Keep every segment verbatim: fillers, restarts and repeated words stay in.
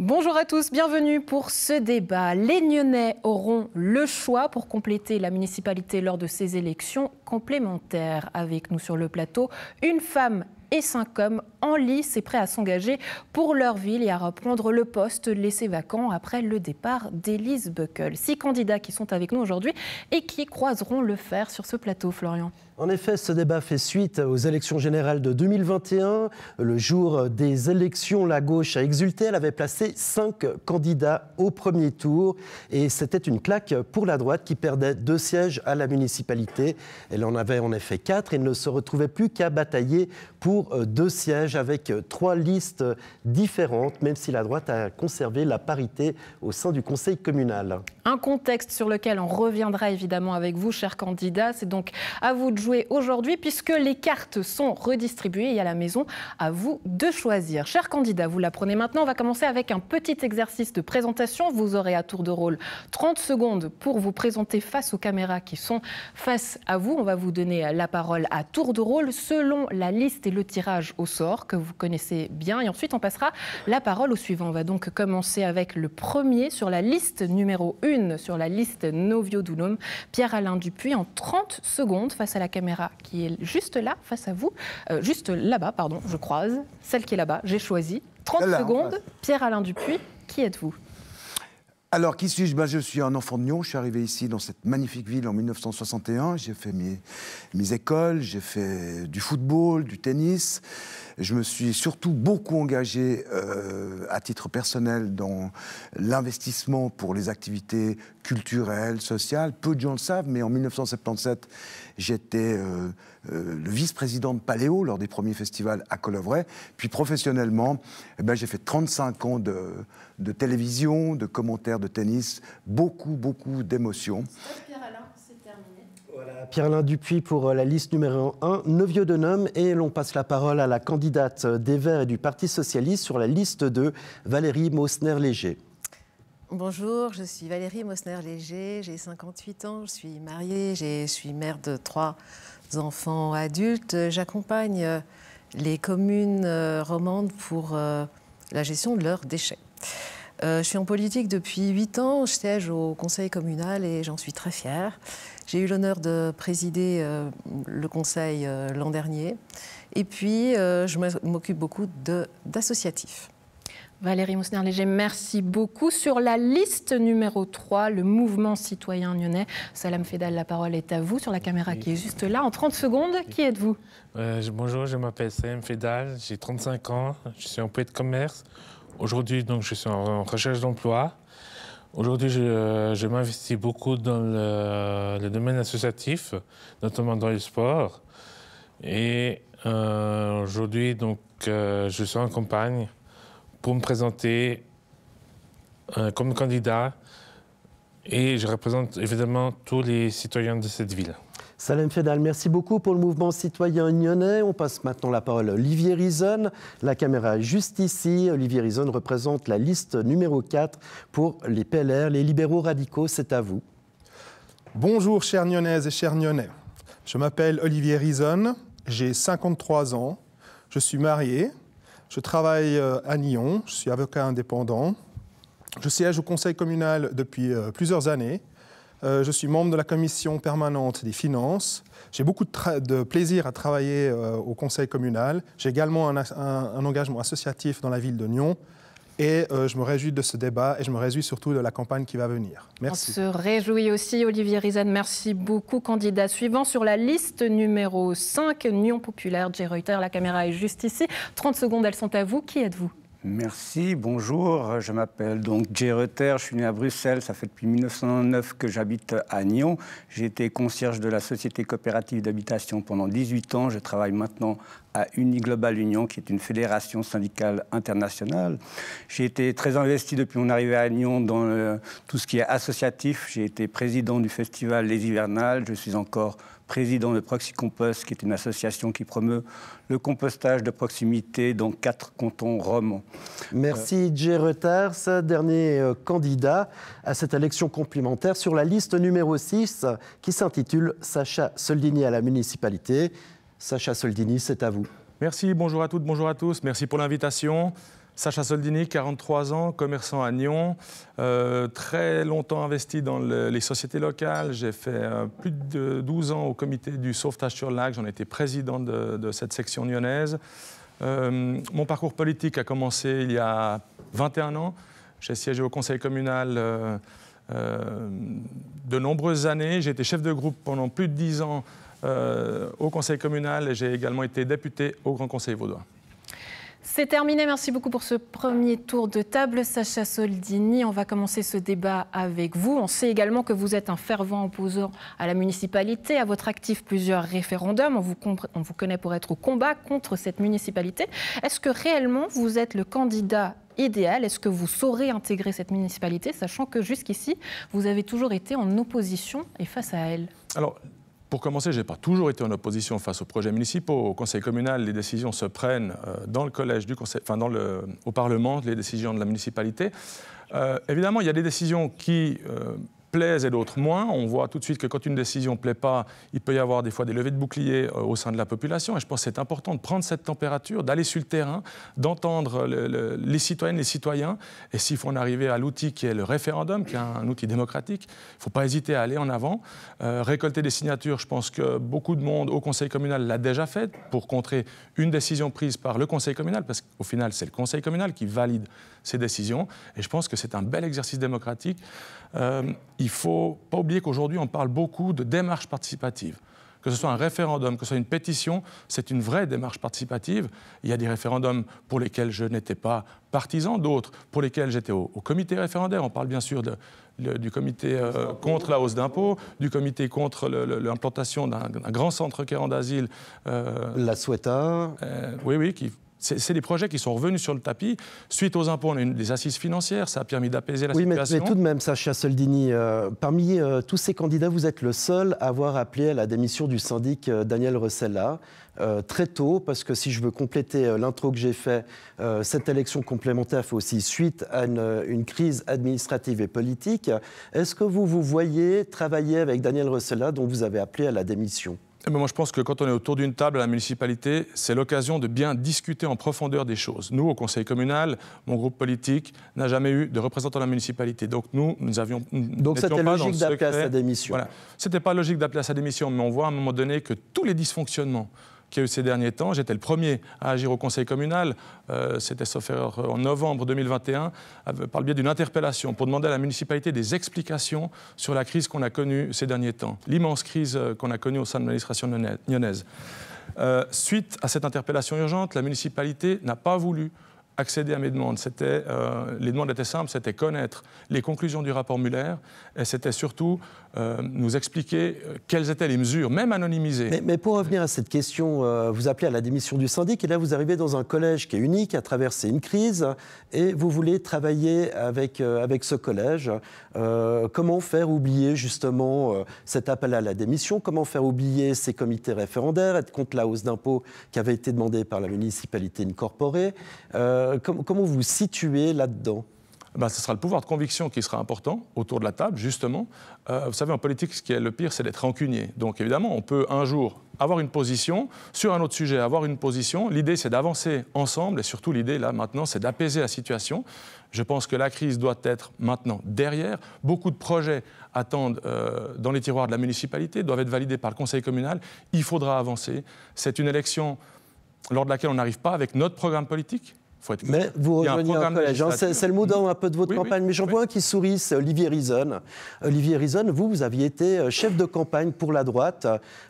Bonjour à tous, bienvenue pour ce débat. Les Nyonnais auront le choix pour compléter la municipalité lors de ces élections complémentaires. Avec nous sur le plateau, une femme et cinq hommes en lice et prêts à s'engager pour leur ville et à reprendre le poste laissé vacant après le départ d'Élise Buckle. Six candidats qui sont avec nous aujourd'hui et qui croiseront le fer sur ce plateau, Florian. En effet, ce débat fait suite aux élections générales de deux mille vingt et un. Le jour des élections, la gauche a exulté. Elle avait placé cinq candidats au premier tour. Et c'était une claque pour la droite qui perdait deux sièges à la municipalité. Elle en avait en effet quatre et ne se retrouvait plus qu'à batailler pour deux sièges avec trois listes différentes, même si la droite a conservé la parité au sein du conseil communal. Un contexte sur lequel on reviendra évidemment avec vous, chers candidats. C'est donc à vous de jouer aujourd'hui puisque les cartes sont redistribuées et à la maison, à vous de choisir. Chers candidats, vous l'apprenez maintenant. On va commencer avec un petit exercice de présentation. Vous aurez à tour de rôle trente secondes pour vous présenter face aux caméras qui sont face à vous. On va vous donner la parole à tour de rôle selon la liste et le tirage au sort que vous connaissez bien. Et ensuite, on passera la parole au suivant. On va donc commencer avec le premier sur la liste numéro un, sur la liste Novio Dunum, Pierre-Alain Dupuis, en trente secondes face à la caméra qui est juste là, face à vous, euh, juste là-bas, pardon, je croise, celle qui est là-bas, j'ai choisi. trente là, secondes, Pierre-Alain Dupuis, qui êtes-vous ? Alors, qui suis-je ? Ben, je suis un enfant de Nyon. Je suis arrivé ici, dans cette magnifique ville, en mille neuf cent soixante et un. J'ai fait mes, mes écoles, j'ai fait du football, du tennis. Je me suis surtout beaucoup engagé euh, à titre personnel dans l'investissement pour les activités culturelles, sociales. Peu de gens le savent, mais en mille neuf cent soixante-dix-sept, j'étais euh, euh, le vice-président de Paléo lors des premiers festivals à Colovray. Puis professionnellement, eh ben, j'ai fait trente-cinq ans de, de télévision, de commentaires de tennis, beaucoup, beaucoup d'émotions. Voilà, Pierre-Alain Dupuis pour la liste numéro un, Novio Dunum. Et l'on passe la parole à la candidate des Verts et du Parti Socialiste sur la liste deux, Valérie Mausner-Léger. Bonjour, je suis Valérie Mausner-Léger, j'ai cinquante-huit ans, je suis mariée, je suis mère de trois enfants adultes. J'accompagne les communes romandes pour la gestion de leurs déchets. Euh, je suis en politique depuis huit ans, je siège au conseil communal et j'en suis très fière. J'ai eu l'honneur de présider euh, le conseil euh, l'an dernier. Et puis, euh, je m'occupe beaucoup d'associatifs. Valérie Mausner-Léger, merci beaucoup. Sur la liste numéro trois, le mouvement citoyen nyonnais, Salam Fedal, la parole est à vous, sur la caméra oui. qui est juste là. En trente secondes, qui êtes-vous ? euh, Bonjour, je m'appelle Salam Fedal, j'ai trente-cinq ans, je suis employé de commerce. Aujourd'hui, donc, je suis en recherche d'emploi. Aujourd'hui, je, je m'investis beaucoup dans le, le domaine associatif, notamment dans le sport. Et euh, aujourd'hui, donc, euh, je suis en campagne pour me présenter euh, comme candidat. Et je représente évidemment tous les citoyens de cette ville. Salam Fedal, merci beaucoup pour le mouvement citoyen nyonnais. On passe maintenant la parole à Olivier Rizon. La caméra est juste ici. Olivier Rizon représente la liste numéro quatre pour les P L R, les libéraux radicaux. C'est à vous. Bonjour chères Nyonnaises et chers Nyonnais. Je m'appelle Olivier Rizon, j'ai cinquante-trois ans, je suis marié, je travaille à Nyon, je suis avocat indépendant. Je siège au conseil communal depuis plusieurs années. Euh, je suis membre de la commission permanente des finances. J'ai beaucoup de, de plaisir à travailler euh, au conseil communal. J'ai également un, un, un engagement associatif dans la ville de Nyon. Et euh, je me réjouis de ce débat et je me réjouis surtout de la campagne qui va venir. Merci. On se réjouit aussi, Olivier Rizon. Merci beaucoup. Candidat suivant sur la liste numéro cinq, Nyon Populaire, Jay Reuter. La caméra est juste ici. trente secondes, elles sont à vous. Qui êtes-vous ? Merci, bonjour, je m'appelle donc Jay Reuter, je suis né à Bruxelles, ça fait depuis mille neuf cent neuf que j'habite à Nyon. J'ai été concierge de la Société coopérative d'habitation pendant dix-huit ans, je travaille maintenant à Uniglobal Union, qui est une fédération syndicale internationale. J'ai été très investi depuis mon arrivée à Nyon dans le, tout ce qui est associatif. J'ai été président du festival Les Hivernales, je suis encore président de Proxy Compost, qui est une association qui promeut le compostage de proximité dans quatre cantons romans. Merci, Jay Reuter. Ce dernier euh, candidat à cette élection complémentaire sur la liste numéro six, qui s'intitule Sacha Soldini à la municipalité. Sacha Soldini, c'est à vous. Merci, bonjour à toutes, bonjour à tous. Merci pour l'invitation. Sacha Soldini, quarante-trois ans, commerçant à Nyon, euh, très longtemps investi dans le, les sociétés locales. J'ai fait euh, plus de douze ans au comité du sauvetage sur le lac. J'en ai été président de, de cette section nyonnaise. Euh, mon parcours politique a commencé il y a vingt et un ans. J'ai siégé au conseil communal euh, euh, de nombreuses années. J'ai été chef de groupe pendant plus de dix ans euh, au conseil communal et j'ai également été député au Grand Conseil vaudois. C'est terminé. Merci beaucoup pour ce premier tour de table. Sacha Soldini, on va commencer ce débat avec vous. On sait également que vous êtes un fervent opposant à la municipalité. À votre actif, plusieurs référendums. On vous, on vous connaît pour être au combat contre cette municipalité. Est-ce que réellement vous êtes le candidat idéal? Est-ce que vous saurez intégrer cette municipalité, sachant que jusqu'ici, vous avez toujours été en opposition et face à elle? Alors, pour commencer, je n'ai pas toujours été en opposition face aux projets municipaux. Au conseil communal, les décisions se prennent dans le collège du conseil, enfin dans le, au Parlement, les décisions de la municipalité. Euh, évidemment, il y a des décisions qui euh, plaisent et d'autres moins. On voit tout de suite que quand une décision ne plaît pas, il peut y avoir des fois des levées de boucliers euh, au sein de la population. Et je pense que c'est important de prendre cette température, d'aller sur le terrain, d'entendre le, le, les citoyennes, les citoyens. Et s'il faut en arriver à l'outil qui est le référendum, qui est un, un outil démocratique, il ne faut pas hésiter à aller en avant. Euh, récolter des signatures, je pense que beaucoup de monde au conseil communal l'a déjà fait pour contrer une décision prise par le conseil communal, parce qu'au final, c'est le conseil communal qui valide ces décisions. Et je pense que c'est un bel exercice démocratique. Euh, il ne faut pas oublier qu'aujourd'hui, on parle beaucoup de démarche participative. Que ce soit un référendum, que ce soit une pétition, c'est une vraie démarche participative. Il y a des référendums pour lesquels je n'étais pas partisan, d'autres pour lesquels j'étais au, au comité référendaire. On parle bien sûr de, le, du comité euh, contre la hausse d'impôts, du comité contre l'implantation d'un grand centre requérant d'asile. Euh, la Souhaita. Euh, oui, oui, qui... C'est des projets qui sont revenus sur le tapis. Suite aux impôts, on a eu des assises financières. Ça a permis d'apaiser la oui, situation. Oui, mais, mais tout de même, Sacha Soldini, euh, parmi euh, tous ces candidats, vous êtes le seul à avoir appelé à la démission du syndic euh, Daniel Rossella. Euh, très tôt, parce que si je veux compléter euh, l'intro que j'ai fait, euh, cette élection complémentaire fait aussi suite à une, une crise administrative et politique. Est-ce que vous vous voyez travailler avec Daniel Rossella, dont vous avez appelé à la démission ? Mais moi, je pense que quand on est autour d'une table à la municipalité, c'est l'occasion de bien discuter en profondeur des choses. Nous, au conseil communal, mon groupe politique n'a jamais eu de représentant de la municipalité. Donc nous, nous avions... Donc c'était logique d'appeler à sa démission. Voilà. C'était pas logique d'appeler à sa démission, mais on voit à un moment donné que tous les dysfonctionnements qu'il y a eu ces derniers temps, j'étais le premier à agir au conseil communal, euh, c'était sauf erreur en novembre deux mille vingt et un, par le biais d'une interpellation pour demander à la municipalité des explications sur la crise qu'on a connue ces derniers temps, l'immense crise qu'on a connue au sein de l'administration nyonnaise. Euh, suite à cette interpellation urgente, la municipalité n'a pas voulu accéder à mes demandes. C'était, euh, les demandes étaient simples, c'était connaître les conclusions du rapport Muller et c'était surtout euh, nous expliquer quelles étaient les mesures, même anonymisées. Mais, mais pour revenir à cette question, euh, vous appelez à la démission du syndic et là vous arrivez dans un collège qui est unique, a traversé une crise et vous voulez travailler avec, euh, avec ce collège. Euh, comment faire oublier justement euh, cet appel à la démission? Comment faire oublier ces comités référendaires, être contre la hausse d'impôts qui avait été demandée par la municipalité incorporée? euh, Comment vous vous situez là-dedans? Ben, ce sera le pouvoir de conviction qui sera important autour de la table, justement. Euh, vous savez, en politique, ce qui est le pire, c'est d'être rancunier. Donc, évidemment, on peut un jour avoir une position, sur un autre sujet, avoir une position. L'idée, c'est d'avancer ensemble et surtout, l'idée, là, maintenant, c'est d'apaiser la situation. Je pense que la crise doit être maintenant derrière. Beaucoup de projets attendent euh, dans les tiroirs de la municipalité, doivent être validés par le conseil communal. Il faudra avancer. C'est une élection lors de laquelle on n'arrive pas avec notre programme politique. Faut être... Mais vous rejoignez un, un collège, hein, c'est le mot d'un un peu de votre oui, campagne, oui, mais j'en oui. vois un qui sourit, c'est Olivier Rizon. Olivier Rizon, vous, vous aviez été chef de campagne pour la droite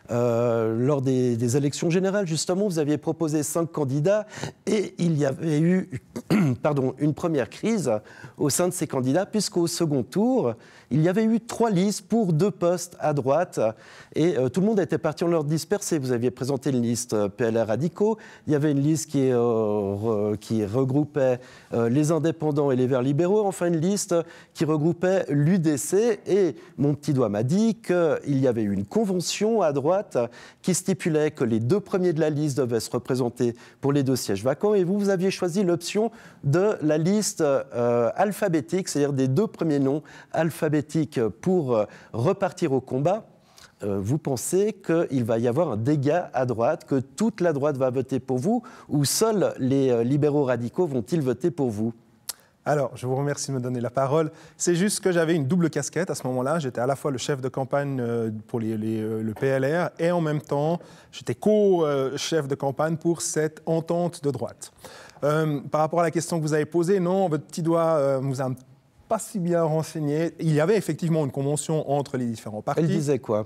euh, lors des, des élections générales, justement, vous aviez proposé cinq candidats et il y avait eu pardon, une première crise au sein de ces candidats, puisqu'au second tour, il y avait eu trois listes pour deux postes à droite et euh, tout le monde était parti en ordre dispersé. Vous aviez présenté une liste euh, P L R radicaux, il y avait une liste qui, euh, re, qui regroupait euh, les indépendants et les Verts libéraux, enfin une liste qui regroupait l'U D C et mon petit doigt m'a dit qu'il y avait eu une convention à droite qui stipulait que les deux premiers de la liste devaient se représenter pour les deux sièges vacants et vous, vous aviez choisi l'option de la liste euh, alphabétique, c'est-à-dire des deux premiers noms alphabétiques pour euh, repartir au combat. euh, vous pensez qu'il va y avoir un dégât à droite, que toute la droite va voter pour vous, ou seuls les euh, libéraux radicaux vont-ils voter pour vous ? Alors, je vous remercie de me donner la parole. C'est juste que j'avais une double casquette à ce moment-là. J'étais à la fois le chef de campagne pour les, les, le P L R et en même temps, j'étais co-chef de campagne pour cette entente de droite. Euh, par rapport à la question que vous avez posée, non, votre petit doigt euh, vous a pas si bien renseigné. Il y avait effectivement une convention entre les différents partis. Elle disait quoi ?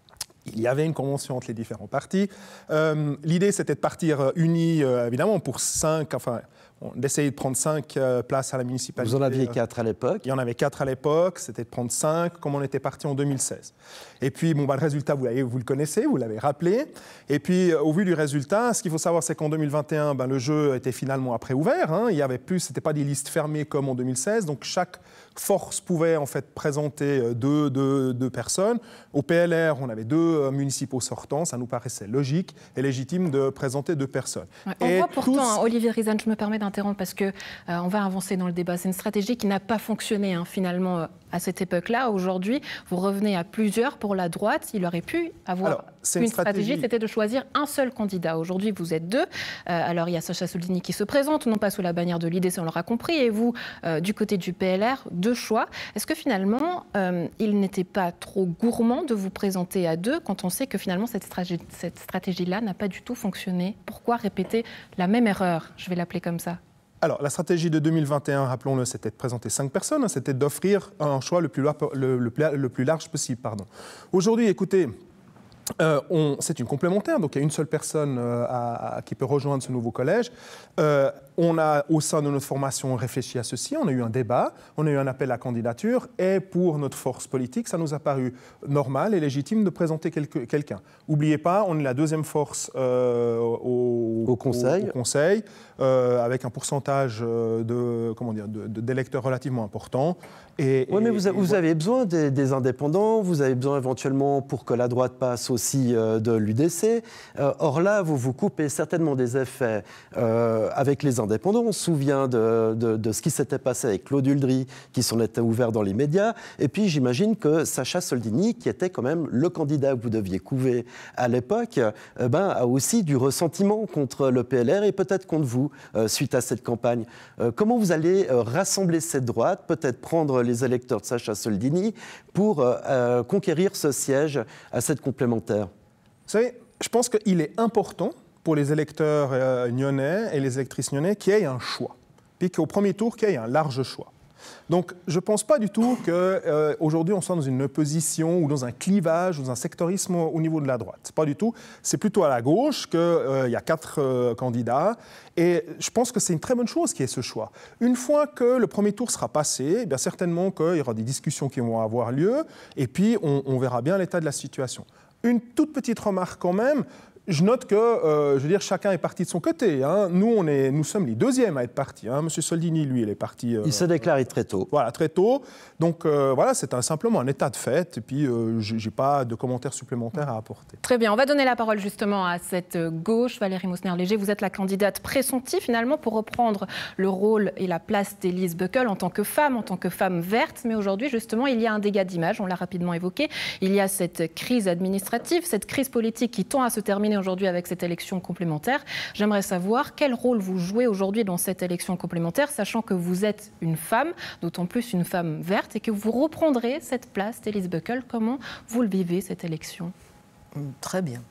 Il y avait une convention entre les différents partis. Euh, L'idée, c'était de partir unis, euh, évidemment, pour cinq, enfin, d'essayer de prendre cinq euh, places à la municipalité. Vous en aviez quatre à l'époque. Il y en avait quatre à l'époque, c'était de prendre cinq, comme on était parti en deux mille seize. Et puis, bon, bah, le résultat, vous, vous le connaissez, vous l'avez rappelé. Et puis, euh, au vu du résultat, ce qu'il faut savoir, c'est qu'en deux mille vingt et un, ben, le jeu était finalement après ouvert. Hein. Il y avait plus, c'était pas des listes fermées comme en deux mille seize. Donc, chaque force pouvait en fait présenter deux, deux, deux personnes. Au P L R, on avait deux municipaux sortants. Ça nous paraissait logique et légitime de présenter deux personnes. Ouais, on et voit pourtant, tous... hein, Olivier Rizan, je me permets d'interrompre parce qu'on euh, va avancer dans le débat. C'est une stratégie qui n'a pas fonctionné hein, finalement euh, à cette époque-là. Aujourd'hui, vous revenez à plusieurs pour la droite. Il aurait pu avoir alors, une, une stratégie, stratégie, c'était de choisir un seul candidat. Aujourd'hui, vous êtes deux. Euh, alors, il y a Sacha Soldini qui se présente, non pas sous la bannière de l'I D C, on l'aura compris, et vous, euh, du côté du P L R, deux choix. Est-ce que finalement, euh, il n'était pas trop gourmand de vous présenter à deux quand on sait que finalement, cette stratégie, cette stratégie-là n'a pas du tout fonctionné ? Pourquoi répéter la même erreur ? Je vais l'appeler comme ça. Alors, la stratégie de deux mille vingt et un, rappelons-le, c'était de présenter cinq personnes, hein, c'était d'offrir un choix le plus, le, le, le plus large possible. Pardon. Aujourd'hui, écoutez, euh, on, c'est une complémentaire, donc il y a une seule personne euh, à, à, qui peut rejoindre ce nouveau collège. Euh, on a, au sein de notre formation, réfléchi à ceci, on a eu un débat, on a eu un appel à candidature, et pour notre force politique, ça nous a paru normal et légitime de présenter quelque, quelqu'un. N'oubliez pas, on est la deuxième force euh, au, au Conseil, au, au conseil euh, avec un pourcentage de, comment dire, de, de, d'électeurs relativement important. Oui, mais vous, a, vous avez besoin des, des indépendants, vous avez besoin éventuellement pour que la droite passe aussi euh, de l'U D C. Euh, or là, vous vous coupez certainement des effets euh, avec les indépendants. On se souvient de, de, de ce qui s'était passé avec Claude Huldry, qui s'en était ouvert dans les médias. Et puis j'imagine que Sacha Soldini, qui était quand même le candidat que vous deviez couver à l'époque, euh, ben, a aussi du ressentiment contre le P L R et peut-être contre vous euh, suite à cette campagne. Euh, comment vous allez euh, rassembler cette droite, peut-être prendre les électeurs de Sacha Soldini pour euh, conquérir ce siège à cette complémentaire? Vous savez, je pense qu'il est important pour les électeurs euh, nyonnais et les électrices nyonnais qu'il y ait un choix, puis qu'au premier tour, qu'il y ait un large choix. Donc, je ne pense pas du tout qu'aujourd'hui, euh, on soit dans une opposition ou dans un clivage ou dans un sectorisme au, au niveau de la droite. Pas du tout. C'est plutôt à la gauche qu'il euh, y a quatre euh, candidats. Et je pense que c'est une très bonne chose qu'il y ait ce choix. Une fois que le premier tour sera passé, eh bien certainement qu'il y aura des discussions qui vont avoir lieu. Et puis, on, on verra bien l'état de la situation. Une toute petite remarque quand même. Je note que, euh, je veux dire, chacun est parti de son côté. Hein. Nous, on est, nous sommes les deuxièmes à être partis. Hein. Monsieur Soldini, lui, il est parti... Euh, il s'est déclaré très tôt. Voilà, très tôt. Donc, euh, voilà, c'est un, simplement un état de fait. Et puis, euh, je n'ai pas de commentaires supplémentaires à apporter. Très bien. On va donner la parole justement à cette gauche. Valérie Mosner-Léger, vous êtes la candidate pressentie, finalement, pour reprendre le rôle et la place d'Élise Buckle en tant que femme, en tant que femme verte. Mais aujourd'hui, justement, il y a un dégât d'image. On l'a rapidement évoqué. Il y a cette crise administrative, cette crise politique qui tend à se terminer aujourd'hui avec cette élection complémentaire. J'aimerais savoir quel rôle vous jouez aujourd'hui dans cette élection complémentaire, sachant que vous êtes une femme, d'autant plus une femme verte, et que vous reprendrez cette place d'Élise Buckle. Comment vous le vivez, cette élection? Très bien.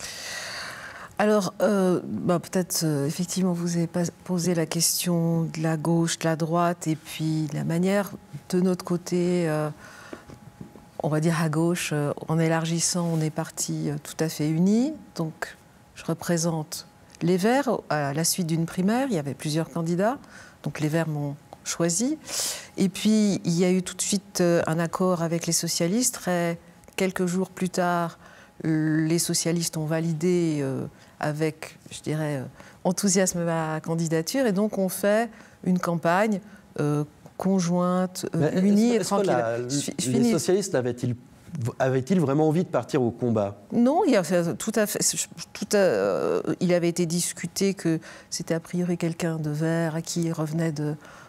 Alors, euh, bah, peut-être, euh, effectivement, vous avez posé la question de la gauche, de la droite, et puis la manière, de notre côté... Euh, on va dire à gauche, euh, en élargissant, on est parti euh, tout à fait unis. Donc, je représente les Verts. À la suite d'une primaire, il y avait plusieurs candidats. Donc, les Verts m'ont choisi. Et puis, il y a eu tout de suite euh, un accord avec les socialistes. Très, quelques jours plus tard, euh, les socialistes ont validé euh, avec, je dirais, euh, enthousiasme ma candidature. Et donc, on fait une campagne euh, conjointe, euh, unie et tranquille. La, je, les socialistes avaient-ils avaient-ils vraiment envie de partir au combat? Non, il, y a, tout à fait, tout à, euh, il avait été discuté que c'était a priori quelqu'un de vert à qui revenait de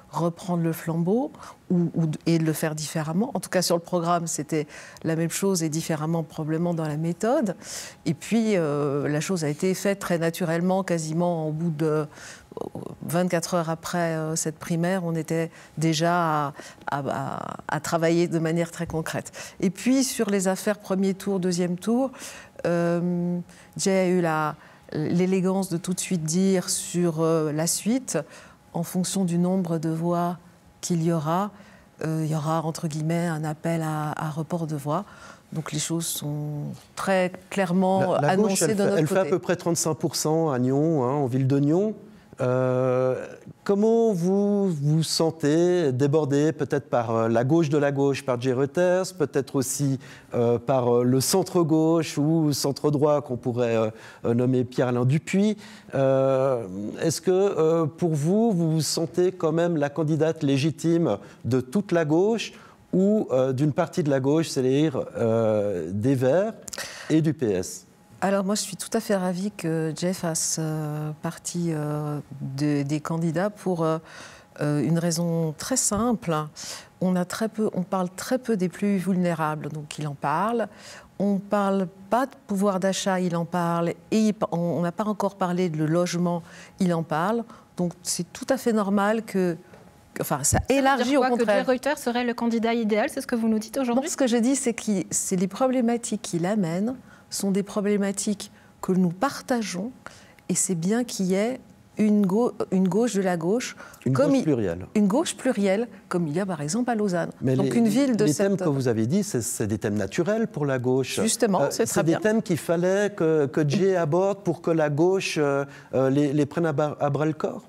reprendre le flambeau ou, ou, et de le faire différemment. En tout cas, sur le programme, c'était la même chose et différemment probablement dans la méthode. Et puis, euh, la chose a été faite très naturellement, quasiment au bout de vingt-quatre heures après euh, cette primaire, on était déjà à, à, à travailler de manière très concrète. Et puis, sur les affaires premier tour, deuxième tour, euh, Jay a eu la, l'élégance de tout de suite dire sur euh, la suite, en fonction du nombre de voix qu'il y aura, euh, il y aura, entre guillemets, un appel à, à report de voix. Donc les choses sont très clairement la, la annoncées gauche, elle de fait, notre elle côté. fait à peu près trente-cinq pour cent à Nyon, hein, en ville de Nyon. Euh, comment vous vous sentez débordé peut-être par euh, la gauche de la gauche, par Jay Reuters, peut-être aussi euh, par euh, le centre-gauche ou centre-droit qu'on pourrait euh, nommer Pierre-Alain Dupuis. Euh, est-ce que euh, pour vous, vous vous sentez quand même la candidate légitime de toute la gauche ou euh, d'une partie de la gauche, c'est-à-dire euh, des Verts et du P S ? Alors moi, je suis tout à fait ravie que Jay fasse euh, partie euh, de, des candidats pour euh, une raison très simple. On, a très peu, on parle très peu des plus vulnérables, donc il en parle. On ne parle pas de pouvoir d'achat, il en parle. Et il, on n'a pas encore parlé de logement, il en parle. Donc c'est tout à fait normal que... Enfin, ça élargit au contraire. Que Jay Reuters serait le candidat idéal, c'est ce que vous nous dites aujourd'hui ? Non, ce que je dis, c'est que c'est les problématiques qu'il amène sont des problématiques que nous partageons, et c'est bien qu'il y ait une, go une gauche de la gauche. Une comme gauche il, plurielle. Une gauche plurielle, comme il y a par exemple à Lausanne. Mais Donc les, une ville de les cette... thèmes que vous avez dit, c'est des thèmes naturels pour la gauche. Justement, euh, c'est très bien. C'est des thèmes qu'il fallait que, que Jay aborde pour que la gauche euh, les, les prenne à, bar, à bras le corps.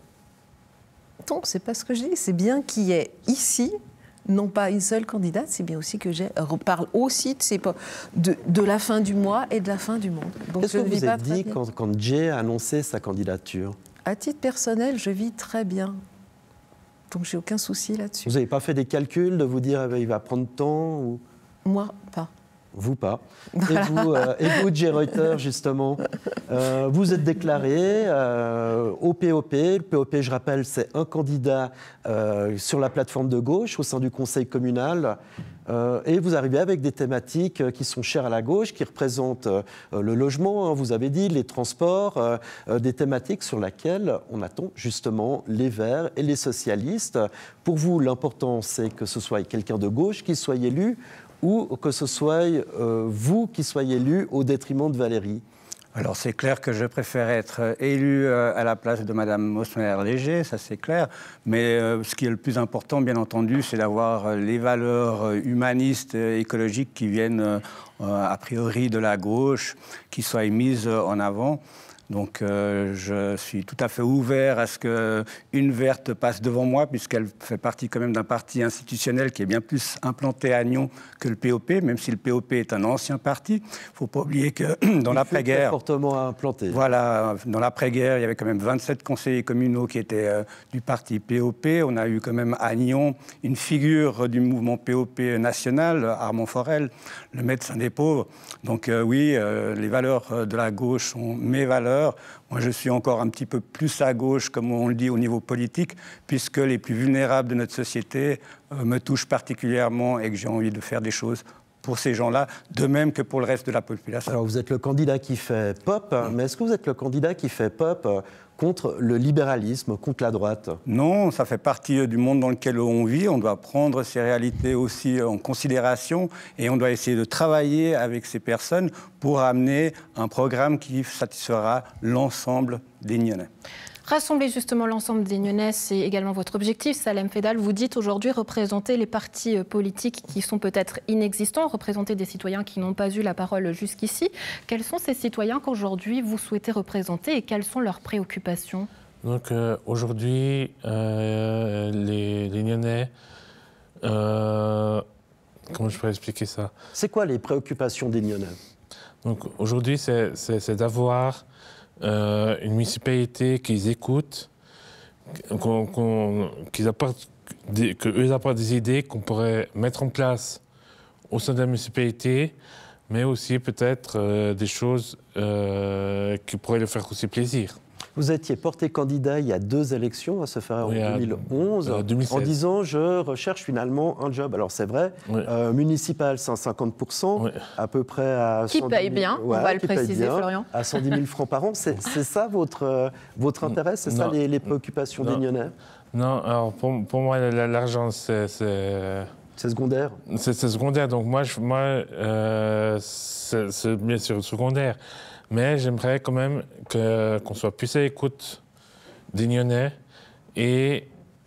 Non, c'est pas ce que je dis. C'est bien qu'il y ait ici... non pas une seule candidate, c'est bien aussi que Jay parle aussi de, ses, de, de la fin du mois et de la fin du monde. Qu'est-ce que vous vous êtes dit quand, quand Jay a annoncé sa candidature ? À titre personnel, je vis très bien. Donc j'ai aucun souci là-dessus. Vous n'avez pas fait des calculs de vous dire eh, il va prendre temps ou... Moi, pas. Vous pas. Et vous, euh, et vous, Jay Reuters, justement, euh, vous êtes déclaré euh, au P O P. Le P O P, je rappelle, c'est un candidat euh, sur la plateforme de gauche au sein du conseil communal. Euh, et vous arrivez avec des thématiques qui sont chères à la gauche, qui représentent euh, le logement, hein, vous avez dit, les transports, euh, euh, des thématiques sur lesquelles on attend justement les Verts et les socialistes. Pour vous, l'important, c'est que ce soit quelqu'un de gauche qui soit élu, ou que ce soit euh, vous qui soyez élu au détriment de Valérie? Alors c'est clair que je préfère être élu euh, à la place de Madame Mosner-Léger, ça c'est clair, mais euh, ce qui est le plus important, bien entendu, c'est d'avoir euh, les valeurs euh, humanistes et écologiques qui viennent euh, a priori de la gauche, qui soient mises euh, en avant. Donc euh, je suis tout à fait ouvert à ce qu'une verte passe devant moi, puisqu'elle fait partie quand même d'un parti institutionnel qui est bien plus implanté à Nyon que le P O P, même si le P O P est un ancien parti. Il ne faut pas oublier que dans l'après-guerre... fortement implanté. Voilà, dans l'après-guerre, il y avait quand même vingt-sept conseillers communaux qui étaient euh, du parti P O P. On a eu quand même à Nyon une figure du mouvement P O P national, Armand Forel, le médecin des pauvres. Donc euh, oui, euh, les valeurs de la gauche sont mes valeurs. Moi, je suis encore un petit peu plus à gauche, comme on le dit, au niveau politique, puisque les plus vulnérables de notre société euh, me touchent particulièrement et que j'ai envie de faire des choses pour ces gens-là, de même que pour le reste de la population. Alors, vous êtes le candidat qui fait pop, mais est-ce que vous êtes le candidat qui fait pop contre le libéralisme, contre la droite? Non, ça fait partie du monde dans lequel on vit. On doit prendre ces réalités aussi en considération et on doit essayer de travailler avec ces personnes pour amener un programme qui satisfera l'ensemble des Nyonnais. Rassembler justement l'ensemble des Nyonnais, c'est également votre objectif. Salem Fedal, vous dites aujourd'hui représenter les partis politiques qui sont peut-être inexistants, représenter des citoyens qui n'ont pas eu la parole jusqu'ici. Quels sont ces citoyens qu'aujourd'hui vous souhaitez représenter et quelles sont leurs préoccupations? Donc euh, aujourd'hui, euh, les, les Nyonnais, euh, comment je pourrais expliquer ça? C'est quoi les préoccupations des Nyonnais? Donc aujourd'hui, c'est d'avoir Euh, une municipalité qu'ils écoutent, qu'on, qu'on, qu'ils apportent, des, qu'eux apportent des idées qu'on pourrait mettre en place au sein de la municipalité, mais aussi peut-être euh, des choses euh, qui pourraient leur faire aussi plaisir. Vous étiez porté candidat il y a deux élections, à se faire Oui, en à- deux mille onze, euh, deux mille seize. en disant « je recherche finalement un job ». Alors c'est vrai, Oui. euh, municipal cent cinquante pour cent, Oui. à peu près à Qui cent dix paye mille bien, on va le qui paye préciser, bien, Florian. à cent dix mille francs par an. C'est c'est ça votre, euh, votre intérêt? C'est ça Non. les, les préoccupations Non. des Nyonnais? Non, alors pour, pour moi, la- l'argent, c'est... c'est- C'est secondaire? C'est c'est secondaire, donc moi, je- moi euh, c'est c'est bien sûr secondaire. Mais j'aimerais quand même que- qu'on soit plus à l'écoute des Nyonnais et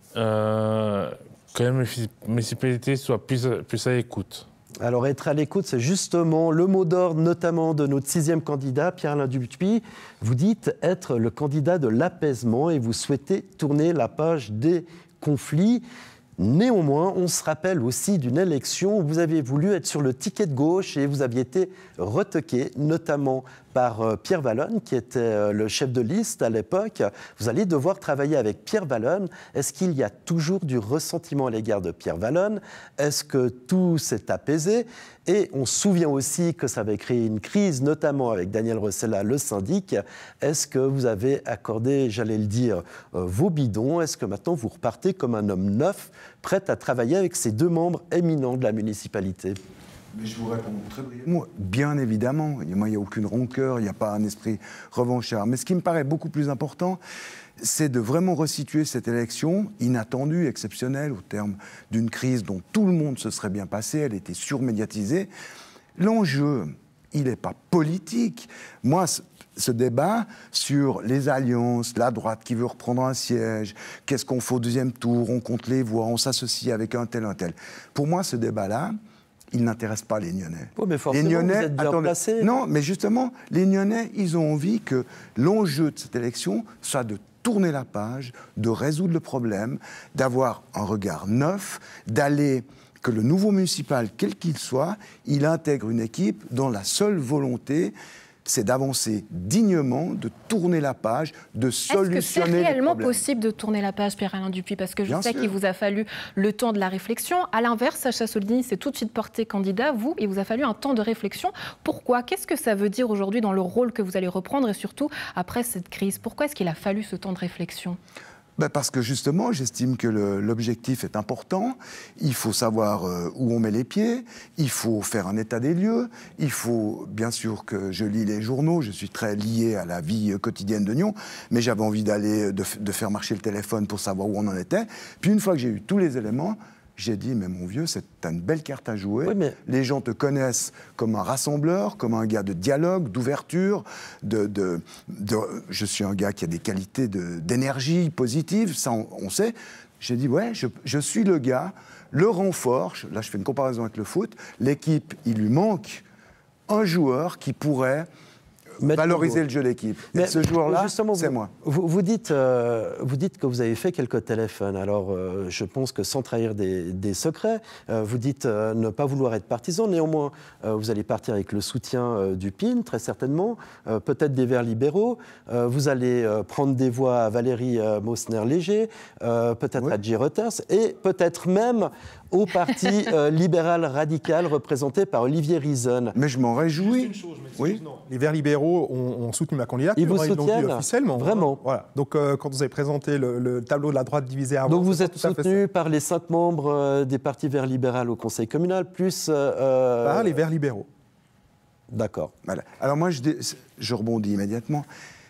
euh, que la municipalité soit plus, à- plus à l'écoute. Alors, être à l'écoute, c'est justement le mot d'ordre, notamment de notre sixième candidat, Pierre-Alain Dupuis. Vous dites être le candidat de l'apaisement et vous souhaitez tourner la page des conflits. Néanmoins, on se rappelle aussi d'une élection où vous aviez voulu être sur le ticket de gauche et vous aviez été retoqué, notamment par euh, Pierre Vallone, qui était euh, le chef de liste à l'époque. Vous allez devoir travailler avec Pierre Vallone. Est-ce qu'il y a toujours du ressentiment à l'égard de Pierre Vallone? Est-ce que tout s'est apaisé? Et on se souvient aussi que ça avait créé une crise, notamment avec Daniel Rossella, le syndic. Est-ce que vous avez accordé, j'allais le dire, euh, vos bidons? Est-ce que maintenant vous repartez comme un homme neuf, prêt à travailler avec ces deux membres éminents de la municipalité? Mais je vous réponds très brièvement. Bien évidemment, moi, il n'y a aucune rancœur, il n'y a pas un esprit revanchard. Mais ce qui me paraît beaucoup plus important, c'est de vraiment resituer cette élection inattendue, exceptionnelle, au terme d'une crise dont tout le monde se serait bien passé, elle était surmédiatisée. L'enjeu, il n'est pas politique. Moi, ce, ce débat sur les alliances, la droite qui veut reprendre un siège, qu'est-ce qu'on fait au deuxième tour, on compte les voix, on s'associe avec un tel, un tel. Pour moi, ce débat-là, il n'intéresse pas les Nyonnais. Oh, mais forcément, les Nyonnais, vous êtes bien attendez, placé. Non, mais justement, les Nyonnais, ils ont envie que l'enjeu de cette élection soit de tourner la page, de résoudre le problème, d'avoir un regard neuf, d'aller, que le nouveau municipal, quel qu'il soit, il intègre une équipe dont la seule volonté, c'est d'avancer dignement, de tourner la page, de solutionner les problèmes. Est-ce que c'est réellement problèmes. possible de tourner la page, Pierre-Alain Dupuis? Parce que je Bien sais sûr. qu'il vous a fallu le temps de la réflexion. À l'inverse, Sacha Soldini s'est tout de suite porté candidat. Vous, il vous a fallu un temps de réflexion. Pourquoi? Qu'est-ce que ça veut dire aujourd'hui dans le rôle que vous allez reprendre et surtout après cette crise? Pourquoi est-ce qu'il a fallu ce temps de réflexion? Ben parce que justement, j'estime que le- l'objectif est important. Il faut savoir euh, où on met les pieds. Il faut faire un état des lieux. Il faut, bien sûr, que je lis les journaux. Je suis très lié à la vie euh, quotidienne de Nyon. Mais j'avais envie d'aller, de, f- de faire marcher le téléphone pour savoir où on en était. Puis une fois que j'ai eu tous les éléments, j'ai dit, mais mon vieux, c'est t'as une belle carte à jouer. Oui, mais- Les gens te connaissent comme un rassembleur, comme un gars de dialogue, d'ouverture, de, de, de- je suis un gars qui a des qualités de- d'énergie positive, ça on, on sait. J'ai dit, ouais, je, je suis le gars, le renfort, je- là je fais une comparaison avec le foot, l'équipe, il lui manque un joueur qui pourrait Mettre valoriser le le jeu d'équipe. Et Mais ce joueur-là, justement, c'est vous- moi. Vous, vous, dites, euh, vous dites que vous avez fait quelques téléphones. Alors, euh, je pense que sans trahir des, des secrets, euh, vous dites euh, ne pas vouloir être partisan. Néanmoins, euh, vous allez partir avec le soutien euh, du P I N, très certainement, euh, peut-être des Verts libéraux. Euh, vous allez euh, prendre des voix à Valérie euh, Mosner-Léger, euh, peut-être Oui. à J. Reuters, et peut-être même au parti euh, libéral radical représenté par Olivier Rizon. Mais je m'en réjouis. Oui. Les Verts libéraux ont, ont soutenu ma candidature. Ils vous hein, l'ont dit soutiennent officiellement. Vraiment. hein. Voilà. Donc, euh, quand vous avez présenté le, le tableau de la droite divisée avant, Donc vous c'est êtes tout à fait soutenu par les cinq membres euh, des partis verts libéral au Conseil communal, plus... euh, ça. Par les Verts libéraux. D'accord. Voilà. Alors moi, je, dé- je rebondis immédiatement.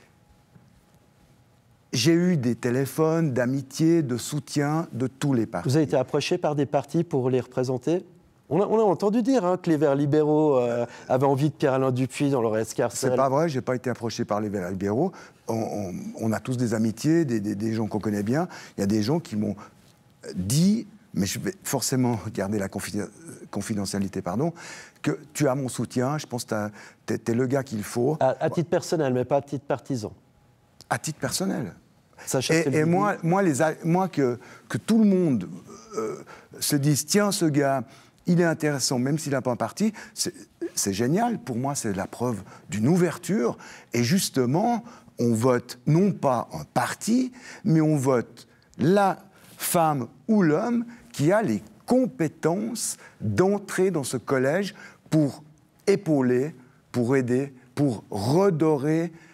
J'ai eu des téléphones d'amitié, de soutien de tous les partis. Vous avez été approché par des partis pour les représenter? On a, on a entendu dire hein, que les Verts libéraux euh, avaient envie de Pierre-Alain Dupuis dans leur escarcelle. C'est pas vrai, j'ai pas été approché par les Verts libéraux. On, on- on a tous des amitiés, des, des- des gens qu'on connaît bien. Il y a des gens qui m'ont dit, mais je vais forcément garder la confi- confidentialité, pardon, que tu as mon soutien, je pense que tu es le gars qu'il faut, À, à titre personnel, mais pas à titre partisan. à titre personnel. Sacha Et, Soldini. et moi, moi, les, a- moi que, que tout le monde euh, se dise, tiens, ce gars, il est intéressant, même s'il n'a pas un parti, c'est c'est génial. Pour moi, c'est la preuve d'une ouverture. Et justement, on vote non pas un parti, mais on vote la femme ou l'homme qui a les compétences d'entrer dans ce collège pour épauler, pour aider, pour redorer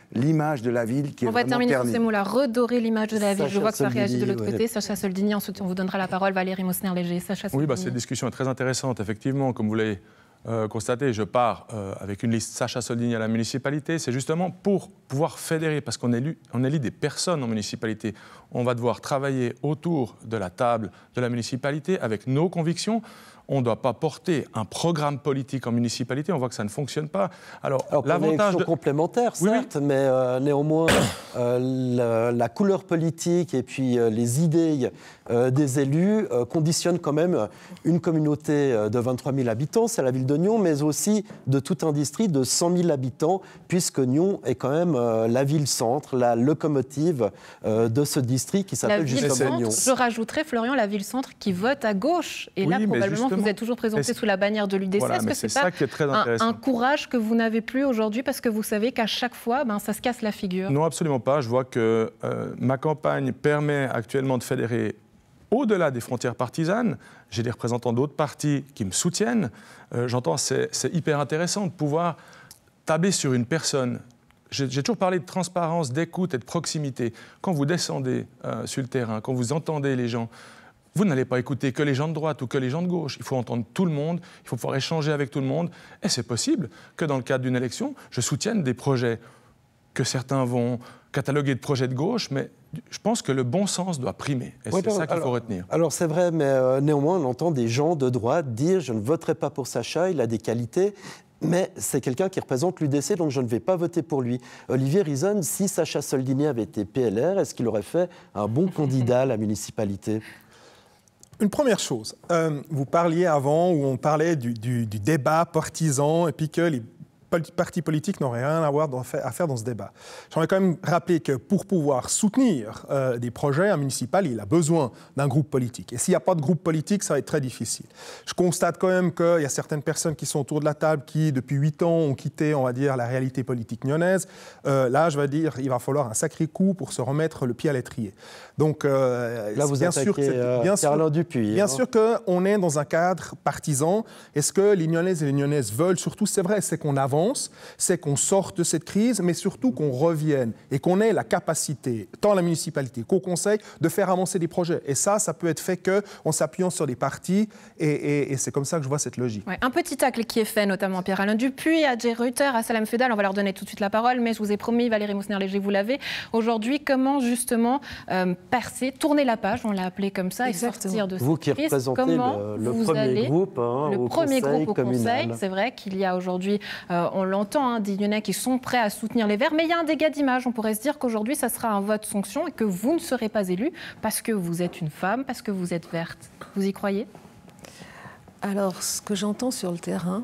l'image de la ville qui est on va vraiment terminer ternie. sur ces mots-là, redorer l'image de la ville. Sacha Je vois que ça Soldini, réagit de l'autre ouais. côté. Sacha Soldini, ensuite on vous donnera la parole. Valérie Mosner-Léger. Sacha Oui, Soldini. bah, cette discussion est très intéressante. Effectivement, comme vous l'avez euh, constaté, je pars euh, avec une liste Sacha Soldini à la municipalité. C'est justement pour pouvoir fédérer, parce qu'on élit, on élit des personnes en municipalité. On va devoir travailler autour de la table de la municipalité avec nos convictions. On ne doit pas porter un programme politique en municipalité. On voit que ça ne fonctionne pas. Alors, Alors l'avantage de... complémentaire, Oui, certes, mais euh, néanmoins, euh, la, la couleur politique et puis euh, les idées euh, des élus euh, conditionnent quand même une communauté euh, de vingt-trois mille habitants, c'est la ville de Nyon, mais aussi de tout un district de cent mille habitants, puisque Nyon est quand même euh, la ville-centre, la locomotive euh, de ce district qui La s'appelle justement ville-centre, Nyon. je rajouterais, Florian, la ville-centre qui vote à gauche. Et Oui, là, mais probablement, justement, vous êtes toujours présenté est-ce- sous la bannière de l'U D C. Voilà, Est-ce mais que c'est c'est pas ça qui est très un, intéressant. un courage que vous n'avez plus aujourd'hui parce que vous savez qu'à chaque fois, ben, ça se casse la figure? Non, absolument pas. Je vois que euh, ma campagne permet actuellement de fédérer au-delà des frontières partisanes. J'ai des représentants d'autres partis qui me soutiennent. Euh, J'entends, c'est c'est hyper intéressant de pouvoir tabler sur une personne. J'ai j'ai toujours parlé de transparence, d'écoute et de proximité. Quand vous descendez euh, sur le terrain, quand vous entendez les gens, vous n'allez pas écouter que les gens de droite ou que les gens de gauche. Il faut entendre tout le monde, il faut pouvoir échanger avec tout le monde. Et c'est possible que dans le cadre d'une élection, je soutienne des projets que certains vont cataloguer de projets de gauche, mais je pense que le bon sens doit primer. Et Oui, c'est ça qu'il alors- faut retenir. Alors c'est vrai, mais euh, néanmoins, on entend des gens de droite dire « je ne voterai pas pour Sacha, il a des qualités ». Mais c'est quelqu'un qui représente l'U D C, donc je ne vais pas voter pour lui. Olivier Rizon, si Sacha Soldini avait été P L R, est-ce qu'il aurait fait un bon candidat à la municipalité ? Une première chose, euh, vous parliez avant où on parlait du, du- du débat partisan et puis que les pol- partis politiques n'auraient rien à, avoir dans- à faire dans ce débat. J'aimerais quand même rappeler que pour pouvoir soutenir euh, des projets, un municipal, il a besoin d'un groupe politique. Et s'il n'y a pas de groupe politique, ça va être très difficile. Je constate quand même qu'il y a certaines personnes qui sont autour de la table qui, depuis huit ans, ont quitté, on va dire, la réalité politique nyonnaise. Euh, là, je vais dire, il va falloir un sacré coup pour se remettre le pied à l'étrier. Donc, euh, Là, vous bien attaquez sûr que c'est- euh, bien sûr- Carlin Dupuis. Bien hein. sûr qu'on est dans un cadre partisan. Et ce que les Nyonnaises et les Nyonnaises veulent, surtout, c'est vrai, c'est qu'on avance, c'est qu'on sorte de cette crise, mais surtout qu'on revienne et qu'on ait la capacité, tant la municipalité qu'au conseil, de faire avancer des projets. Et ça, ça peut être fait qu'en s'appuyant sur des partis. Et, et- et c'est comme ça que je vois cette logique. Ouais, un petit tacle qui est fait, notamment Pierre-Alain Dupuis, à Jay Reuter, à Salam Fedal. On va leur donner tout de suite la parole, mais je vous ai promis, Valérie Mosner-Léger, vous l'avez. Aujourd'hui, comment justement euh, percer, tourner la page, on l'a appelé comme ça, Exactement. et sortir de Vous cette qui crise. représentez Comment le, le vous premier allez groupe hein, Le au premier conseil groupe au communal. Conseil, c'est vrai qu'il y a aujourd'hui, euh, on l'entend, hein, des Nyonnais qui sont prêts à soutenir les Verts, mais il y a un dégât d'image. On pourrait se dire qu'aujourd'hui, ça sera un vote sanction et que vous ne serez pas élu parce que vous êtes une femme, parce que vous êtes verte. Vous y croyez? Alors, ce que j'entends sur le terrain,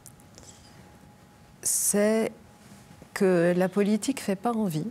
c'est que la politique ne fait pas envie,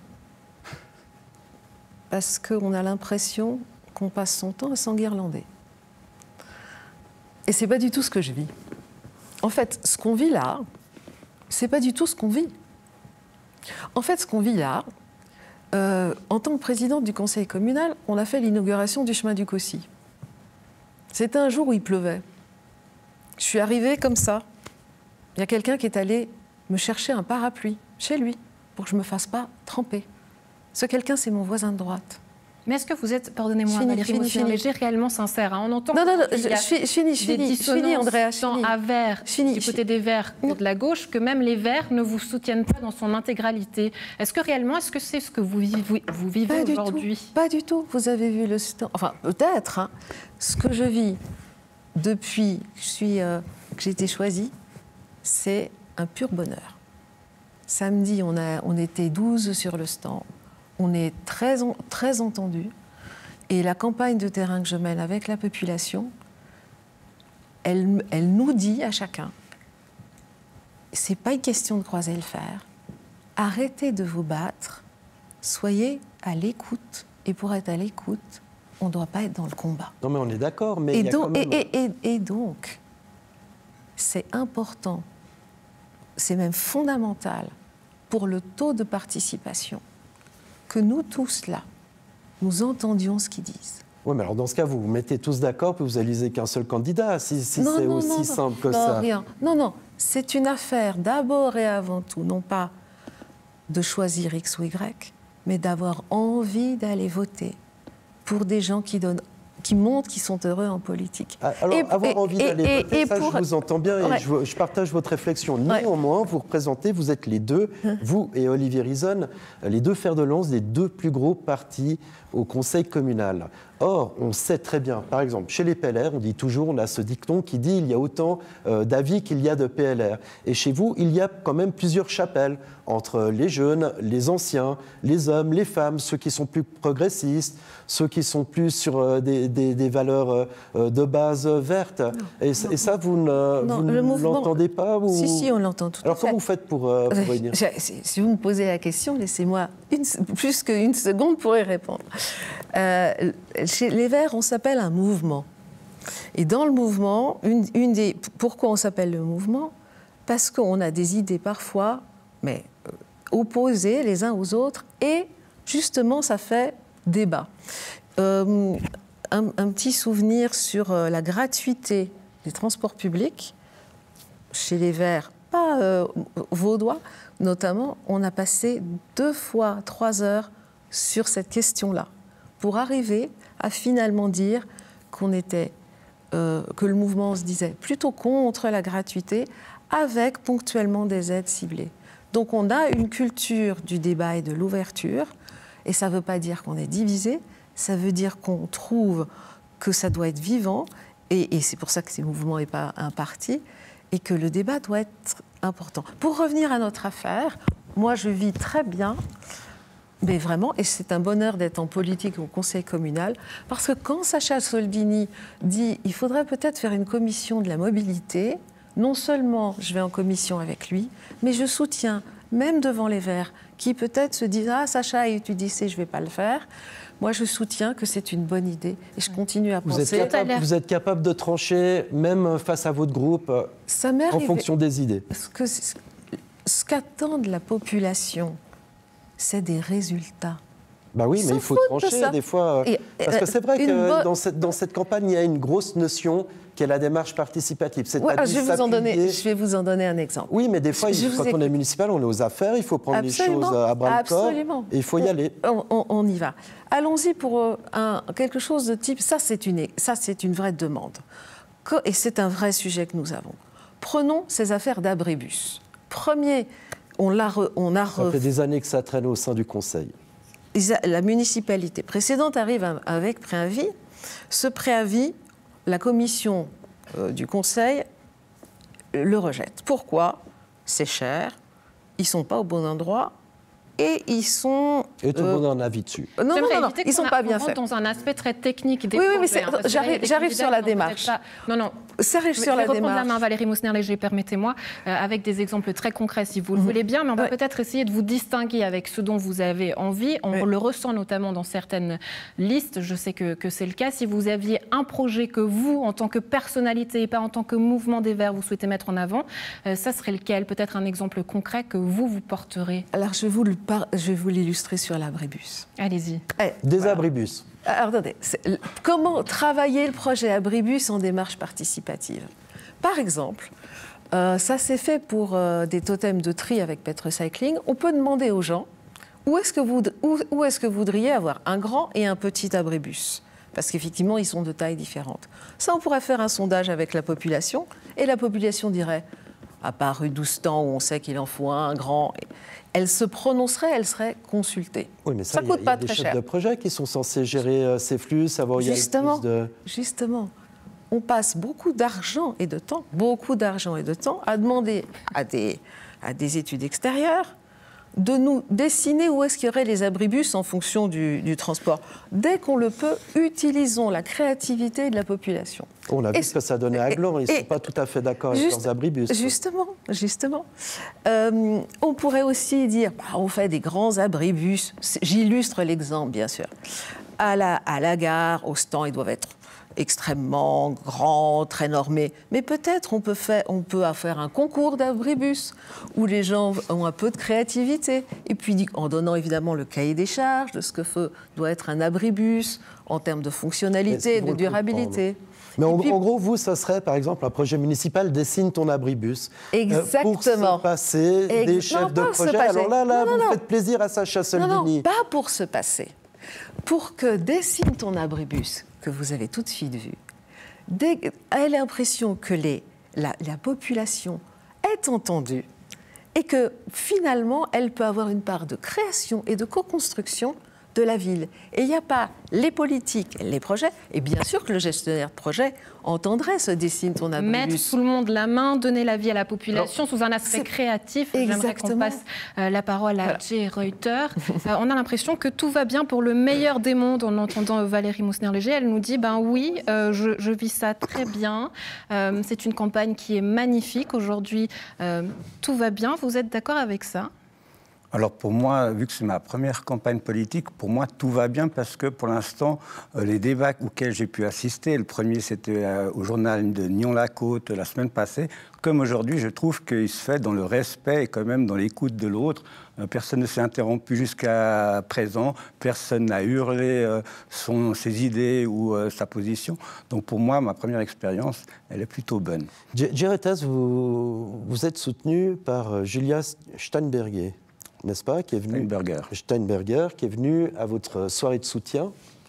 parce qu'on a l'impression qu'on passe son temps à s'enguirlander. Et ce n'est pas du tout ce que je vis. En fait, ce qu'on vit là, ce n'est pas du tout ce qu'on vit. En fait, ce qu'on vit là, euh, en tant que présidente du conseil communal, on a fait l'inauguration du chemin du Caussy. C'était un jour où il pleuvait. Je suis arrivée comme ça. Il y a quelqu'un qui est allé me chercher un parapluie chez lui pour que je ne me fasse pas tremper. Ce quelqu'un, c'est mon voisin de droite. Mais est-ce que vous êtes, pardonnez-moi, Fini, Valérie fini, Mosner-Léger, réellement sincère hein? On entend Non, non, non, qu'il je, y a je, finis, je finis, je des finis, je dissonances finis, Andrea, je tant finis. à Vert, Je finis, du je côté finis. des Verts que de la gauche, que même les Verts ne vous soutiennent pas dans son intégralité. Est-ce que réellement, est-ce que c'est ce que vous vivez, vous vivez Pas du aujourd'hui? tout, pas du tout. Vous avez vu le stand. Enfin, peut-être. Hein. Ce que je vis depuis que je suis, euh, que j'ai été choisie, c'est un pur bonheur. Samedi, on, a, on était douze sur le stand. On est très, en- très entendus. Et la campagne de terrain que je mène avec la population, elle, elle nous dit à chacun, c'est pas une question de croiser le fer. Arrêtez de vous battre, soyez à l'écoute. Et pour être à l'écoute, on ne doit pas être dans le combat. Non mais on est d'accord, mais Et il y a donc, quand même... et- et- et- et donc, c'est important, c'est même fondamental pour le taux de participation que nous tous là, nous entendions ce qu'ils disent. Oui, mais alors dans ce cas, vous vous mettez tous d'accord puis vous élisez qu'un seul candidat, si, si Non, c'est non, aussi non, non. simple que Non, ça. rien. Non, non, c'est une affaire d'abord et avant tout, non pas de choisir X ou Y, mais d'avoir envie d'aller voter pour des gens qui donnent, qui montrent qu'ils sont heureux en politique. Alors, et, avoir et, envie d'aller voter, et, ça, pour... je vous entends bien et ouais. je, je partage votre réflexion. Néanmoins, ouais. vous représentez, vous êtes les deux, hum. vous et Olivier Riezon, les deux fers de lance des deux plus gros partis au conseil communal. Or, on sait très bien, par exemple, chez les P L R, on dit toujours, on a ce dicton qui dit il y a autant euh, d'avis qu'il y a de P L R. Et chez vous, il y a quand même plusieurs chapelles entre les jeunes, les anciens, les hommes, les femmes, ceux qui sont plus progressistes, ceux qui sont plus sur euh, des, des, des valeurs euh, de base vertes. Et, et ça, vous ne, non, vous ne mouvement... l'entendez pas ou... Si, si, on l'entend tout Alors, à fait. Alors, comment vous faites pour, euh, pour réunir ? Si vous me posez la question, laissez-moi une, plus qu'une seconde pour y répondre. Euh, chez les Verts, on s'appelle un mouvement. Et dans le mouvement, une, une des, pourquoi on s'appelle le mouvement ? Parce qu'on a des idées parfois, mais euh, opposées les uns aux autres, et justement, ça fait débat. Euh, un, un petit souvenir sur euh, la gratuité des transports publics. Chez les Verts, pas euh, vaudois, notamment, on a passé deux fois trois heures sur cette question-là, pour arriver à finalement dire qu'on était, euh, que le mouvement se disait plutôt contre la gratuité, avec ponctuellement des aides ciblées. Donc on a une culture du débat et de l'ouverture, et ça ne veut pas dire qu'on est divisé, ça veut dire qu'on trouve que ça doit être vivant, et, et c'est pour ça que ce mouvement n'est pas un parti, et que le débat doit être important. Pour revenir à notre affaire, moi je vis très bien. Mais vraiment, et c'est un bonheur d'être en politique au conseil communal, parce que quand Sacha Soldini dit « il faudrait peut-être faire une commission de la mobilité », non seulement je vais en commission avec lui, mais je soutiens, même devant les Verts, qui peut-être se disent « ah, Sacha a étudié ça, je ne vais pas le faire ». Moi, je soutiens que c'est une bonne idée, et je continue à vous penser... Êtes capable, vous êtes capable de trancher, même face à votre groupe, ça m'est en fonction des idées. Ce que, ce qu'attendent la population, c'est des résultats. Bah oui, mais il faut trancher des fois. Et, parce que c'est vrai que bo... dans, cette, dans cette campagne, il y a une grosse notion qui est la démarche participative. C'est ouais, je, vais vous en donner, je vais vous en donner un exemple. Oui, mais des fois, je, il, quand on est municipal, on est aux affaires, il faut prendre Absolument. les choses à bras-le-corps. Absolument. Et il faut y aller. On, on, on y va. Allons-y pour un, quelque chose de type... Ça, c'est une, ça, c'est une vraie demande. Et c'est un vrai sujet que nous avons. Prenons ces affaires d'abribus. Premier... On l'a re, on a ça fait des années que ça traîne au sein du Conseil. La municipalité précédente arrive avec préavis. Ce préavis, la commission euh, du Conseil le rejette. Pourquoi ? C'est cher, ils ne sont pas au bon endroit et ils sont... Et tout le monde euh, a un avis dessus. Non, non, non, non, ils ne sont pas bien faits. Dans un aspect très technique des oui, projets. Oui, mais hein, j'arrive, j'arrive sur la démarche. Pas... Non, non. J'arrive sur la démarche. Je vais reprendre la main, Valérie Mosner-Léger, permettez-moi, euh, avec des exemples très concrets, si vous le mmh. voulez bien, mais on va ouais. peut-être essayer de vous distinguer avec ce dont vous avez envie. On oui. le ressent notamment dans certaines listes, je sais que, que c'est le cas. Si vous aviez un projet que vous, en tant que personnalité et pas en tant que mouvement des Verts, vous souhaitez mettre en avant, euh, ça serait lequel ? Peut-être un exemple concret que vous, vous porterez. Alors, je vais vous, le par... je vais vous l'illustrer sur l'abribus. Allez-y. Eh, des voilà. abribus. Alors, attendez, comment travailler le projet abribus en démarche participative ? Par exemple, euh, ça s'est fait pour euh, des totems de tri avec Pet Recycling. On peut demander aux gens où est-ce que vous, où, où est-ce que vous voudriez avoir un grand et un petit abribus ? Parce qu'effectivement, ils sont de tailles différentes. Ça, on pourrait faire un sondage avec la population, et la population dirait, à part rue Doustan, où on sait qu'il en faut un, un grand... Elle se prononcerait, elle serait consultée. Oui, mais ça, ça coûte y a, pas y a très cher. Il y a des chefs de projet qui sont censés gérer euh, ces flux, savoir où il y a le plus de... Justement, on passe beaucoup d'argent et de temps, beaucoup d'argent et de temps à demander à des, à des études extérieures de nous dessiner où est-ce qu'il y aurait les abribus en fonction du, du transport. Dès qu'on le peut, utilisons la créativité de la population. On a vu et, ce que ça donnait à Gland, ils ne sont pas tout à fait d'accord avec juste, leurs abribus. Justement, justement. Euh, on pourrait aussi dire, bah, on fait des grands abribus. J'illustre l'exemple, bien sûr. À la, à la gare, au stand, ils doivent être extrêmement grands, très normés. Mais peut-être on peut faire, on peut faire un concours d'abribus où les gens ont un peu de créativité. Et puis en donnant évidemment le cahier des charges de ce que doit être un abribus en termes de fonctionnalité, de durabilité. Mais en, puis, en gros, vous, ça serait, par exemple, un projet municipal, dessine ton abribus. Exactement. Euh, pour se passer Ex des non, chefs de pas se projet. passer. Alors là, là non, non, vous non. faites plaisir à Sacha Soldini. Non, non, pas pour se passer. Pour que dessine ton abribus, que vous avez tout de suite vu, ait l'impression que les, la, la population est entendue et que finalement, elle peut avoir une part de création et de co-construction de la ville. Et il n'y a pas les politiques, les projets, et bien sûr que le gestionnaire de projet entendrait ce dessine ton abribus. Mettre tout le monde la main, donner la vie à la population Alors, sous un aspect créatif. J'aimerais qu'on passe euh, la parole à voilà. Jay Reuter. euh, on a l'impression que tout va bien pour le meilleur des mondes en entendant Valérie Mosner-Léger. Elle nous dit, ben oui, euh, je, je vis ça très bien. Euh, c'est une campagne qui est magnifique. Aujourd'hui, euh, tout va bien. Vous êtes d'accord avec ça ? Alors pour moi, vu que c'est ma première campagne politique, pour moi tout va bien parce que pour l'instant, euh, les débats auxquels j'ai pu assister, le premier c'était euh, au journal de Nyon-la-Côte la semaine passée, comme aujourd'hui, je trouve qu'il se fait dans le respect et quand même dans l'écoute de l'autre. Euh, personne ne s'est interrompu jusqu'à présent, personne n'a hurlé euh, son, ses idées ou euh, sa position. Donc pour moi, ma première expérience, elle est plutôt bonne. Geretas, vous, vous êtes soutenu par Julia Steinberger, n'est-ce pas, qui est venue, Steinberger. Steinberger, qui est venue à votre soirée de soutien.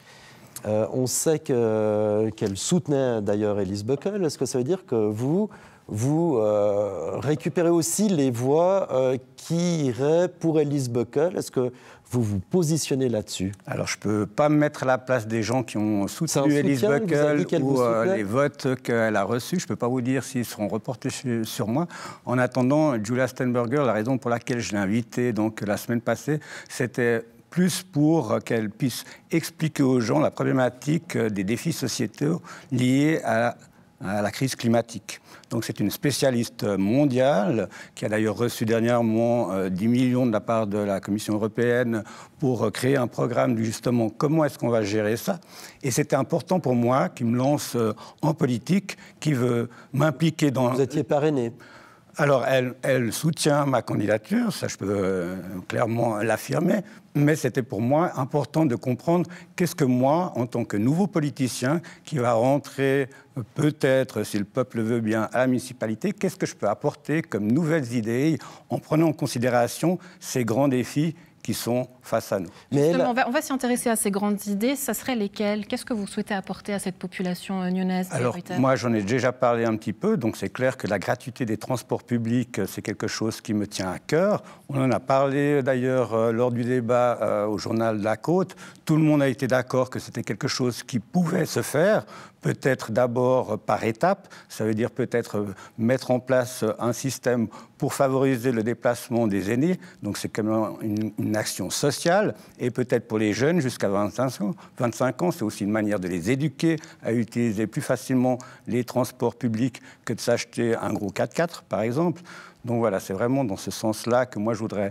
Euh, on sait que, qu'elle soutenait d'ailleurs Elise Bockel. Est-ce que ça veut dire que vous, vous euh, récupérez aussi les voix euh, qui iraient pour Elise Bockel? Est-ce que vous vous positionnez là-dessus? Alors, je ne peux pas me mettre à la place des gens qui ont soutenu Elise Bockel ou euh, les votes qu'elle a reçus. Je ne peux pas vous dire s'ils seront reportés sur moi. En attendant, Julia Steinberger, la raison pour laquelle je l'ai invitée donc, la semaine passée, c'était plus pour qu'elle puisse expliquer aux gens la problématique des défis sociétaux liés à à la crise climatique. Donc c'est une spécialiste mondiale qui a d'ailleurs reçu dernièrement euh, dix millions de la part de la Commission européenne pour euh, créer un programme de justement comment est-ce qu'on va gérer ça. Et c'était important pour moi qui me lance euh, en politique, qui veut m'impliquer dans... Vous étiez parrainé. Alors, elle, elle soutient ma candidature, ça je peux euh, clairement l'affirmer, mais c'était pour moi important de comprendre qu'est-ce que moi, en tant que nouveau politicien, qui va rentrer euh, peut-être, si le peuple veut bien, à la municipalité, qu'est-ce que je peux apporter comme nouvelles idées en prenant en considération ces grands défis qui sont face à nous. Mais Justement, elle... on va, on va s'y intéresser à ces grandes idées. Ça serait lesquelles? Qu'est-ce que vous souhaitez apporter à cette population nyonnaise? Alors, moi, j'en ai déjà parlé un petit peu. Donc, c'est clair que la gratuité des transports publics, c'est quelque chose qui me tient à cœur. On en a parlé, d'ailleurs, euh, lors du débat euh, au journal de la Côte. Tout le monde a été d'accord que c'était quelque chose qui pouvait se faire. Peut-être d'abord par étapes, ça veut dire peut-être mettre en place un système pour favoriser le déplacement des aînés, donc c'est quand même une, une action sociale, et peut-être pour les jeunes jusqu'à vingt-cinq ans, vingt-cinq ans, c'est aussi une manière de les éduquer à utiliser plus facilement les transports publics que de s'acheter un gros quatre-quatre par exemple. Donc voilà, c'est vraiment dans ce sens-là que moi je voudrais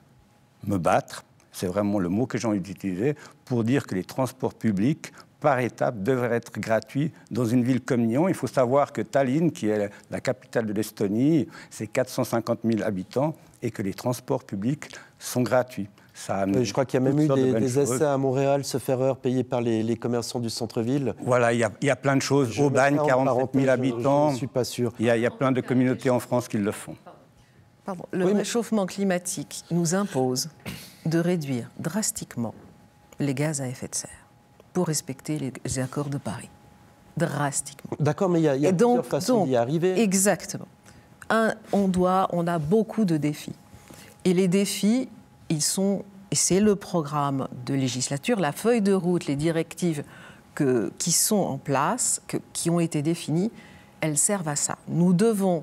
me battre, c'est vraiment le mot que j'ai envie d'utiliser, pour dire que les transports publics par étape, devrait être gratuit dans une ville comme Nyon. Il faut savoir que Tallinn, qui est la capitale de l'Estonie, c'est quatre cent cinquante mille habitants et que les transports publics sont gratuits. Ça Je crois qu'il y a même eu des, des essais à Montréal, ce ferreur payé par les, les commerçants du centre-ville. Voilà, il y a, il y a plein de choses. Aubagne, quarante-sept mille habitants. Je ne suis pas sûr. Il y, a, il y a plein de communautés en France qui le font. Pardon. Le oui, réchauffement mais... climatique nous impose de réduire drastiquement les gaz à effet de serre pour respecter les accords de Paris, drastiquement. D'accord, mais il y a, il y a plusieurs donc, façons d'y arriver. Exactement. Un, on, doit, on a beaucoup de défis. Et les défis, ils sont, et c'est le programme de législature, la feuille de route, les directives que, qui sont en place, que, qui ont été définies, elles servent à ça. Nous devons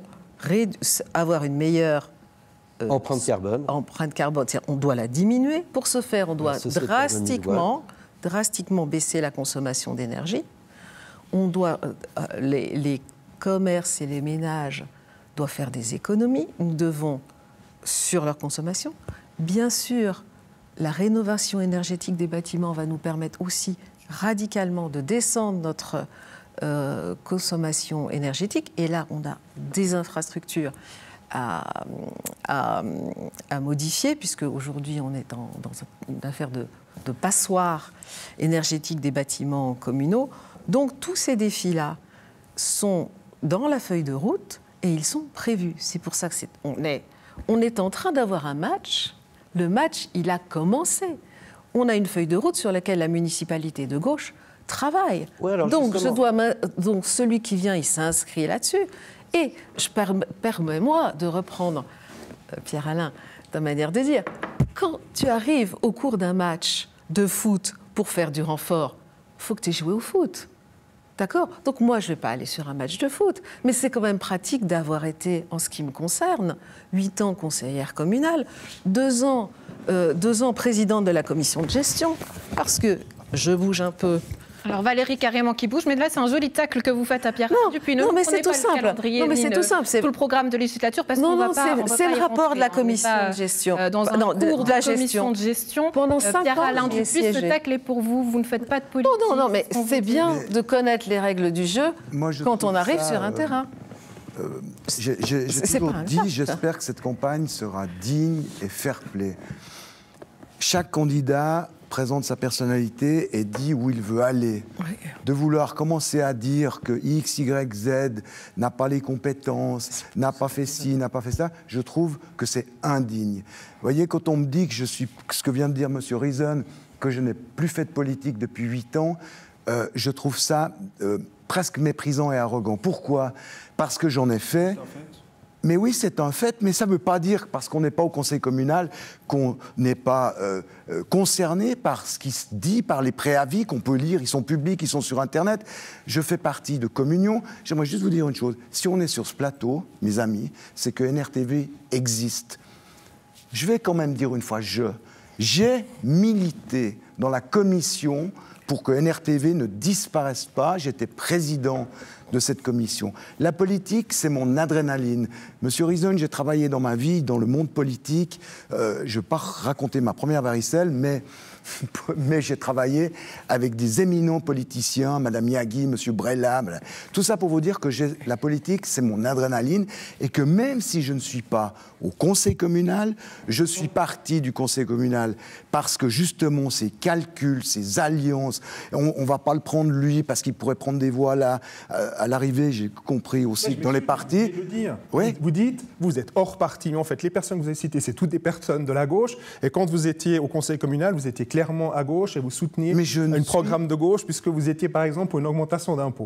avoir une meilleure euh, empreinte carbone. Empreinte carbone, on doit la diminuer. Pour ce faire, on doit drastiquement... drastiquement baisser la consommation d'énergie. On doit, euh, les, les commerces et les ménages doivent faire des économies. Nous devons, sur leur consommation. Bien sûr, la rénovation énergétique des bâtiments va nous permettre aussi radicalement de descendre notre euh, consommation énergétique. Et là, on a des infrastructures à, à, à modifier, puisque aujourd'hui, on est dans, dans une affaire de de passoires énergétiques des bâtiments communaux. Donc tous ces défis-là, sont dans la feuille de route et ils sont prévus. C'est pour ça qu'on est, on est en train d'avoir un match. Le match, il a commencé. On a une feuille de route sur laquelle la municipalité de gauche travaille. Ouais, donc, je dois, donc, celui qui vient, il s'inscrit là-dessus. Et je perm- permets-moi de reprendre euh, Pierre-Alain, ta manière de dire. Quand tu arrives au cours d'un match de foot pour faire du renfort, il faut que tu aies joué au foot. D'accord ? Donc moi, je ne vais pas aller sur un match de foot. Mais c'est quand même pratique d'avoir été, en ce qui me concerne, huit ans conseillère communale, deux ans, euh, deux ans présidente de la commission de gestion, parce que je bouge un peu. Alors Valérie carrément qui bouge, mais là c'est un joli tacle que vous faites à Pierre Dupuis. Non, mais c'est tout simple. Non, mais c'est tout simple. C'est tout le programme de législature parce qu'on va pas. C'est le rapport de la commission de gestion. Dans un non, cours de la commission de gestion. Pendant cinq ans, Pierre-Alain Dupuis, ce tacle est pour vous. Vous ne faites pas de politique. Non, non, non, mais c'est bien de connaître les règles du jeu quand on arrive sur un terrain. Euh, j'ai j'ai toujours dit, j'espère que cette campagne sera digne et fair-play. Chaque candidat présente sa personnalité et dit où il veut aller. Oui. De vouloir commencer à dire que X, Y, Z n'a pas les compétences, n'a pas fait ci, n'a pas fait ça, je trouve que c'est indigne. Vous voyez, quand on me dit que je suis, ce que vient de dire M. Reason, que je n'ai plus fait de politique depuis huit ans, euh, je trouve ça euh, presque méprisant et arrogant. Pourquoi ? Parce que j'en ai fait. Mais oui, c'est un fait, mais ça ne veut pas dire, parce qu'on n'est pas au conseil communal, qu'on n'est pas euh, euh, concerné par ce qui se dit, par les préavis qu'on peut lire, ils sont publics, ils sont sur Internet. Je fais partie de Communion. J'aimerais juste vous dire une chose. Si on est sur ce plateau, mes amis, c'est que N R T V existe. Je vais quand même dire une fois « je ». J'ai milité dans la commission pour que N R T V ne disparaisse pas. J'étais président de cette commission. La politique, c'est mon adrénaline. Monsieur Reason, j'ai travaillé dans ma vie, dans le monde politique. Euh, je ne vais pas raconter ma première varicelle, mais, mais j'ai travaillé avec des éminents politiciens, Madame Yaghi, Monsieur Brella. Madame... Tout ça pour vous dire que la politique, c'est mon adrénaline et que même si je ne suis pas au conseil communal, je suis parti du conseil communal parce que justement, ces calculs, ces alliances, on ne va pas le prendre lui parce qu'il pourrait prendre des voix là. Euh, à l'arrivée, j'ai compris aussi ouais, que dans les partis... Le dire. Oui. Vous dites, vous êtes hors parti, mais en fait, les personnes que vous avez citées, c'est toutes des personnes de la gauche. Et quand vous étiez au conseil communal, vous étiez clairement à gauche et vous souteniez un suis... programme de gauche, puisque vous étiez, par exemple, pour une augmentation d'impôts.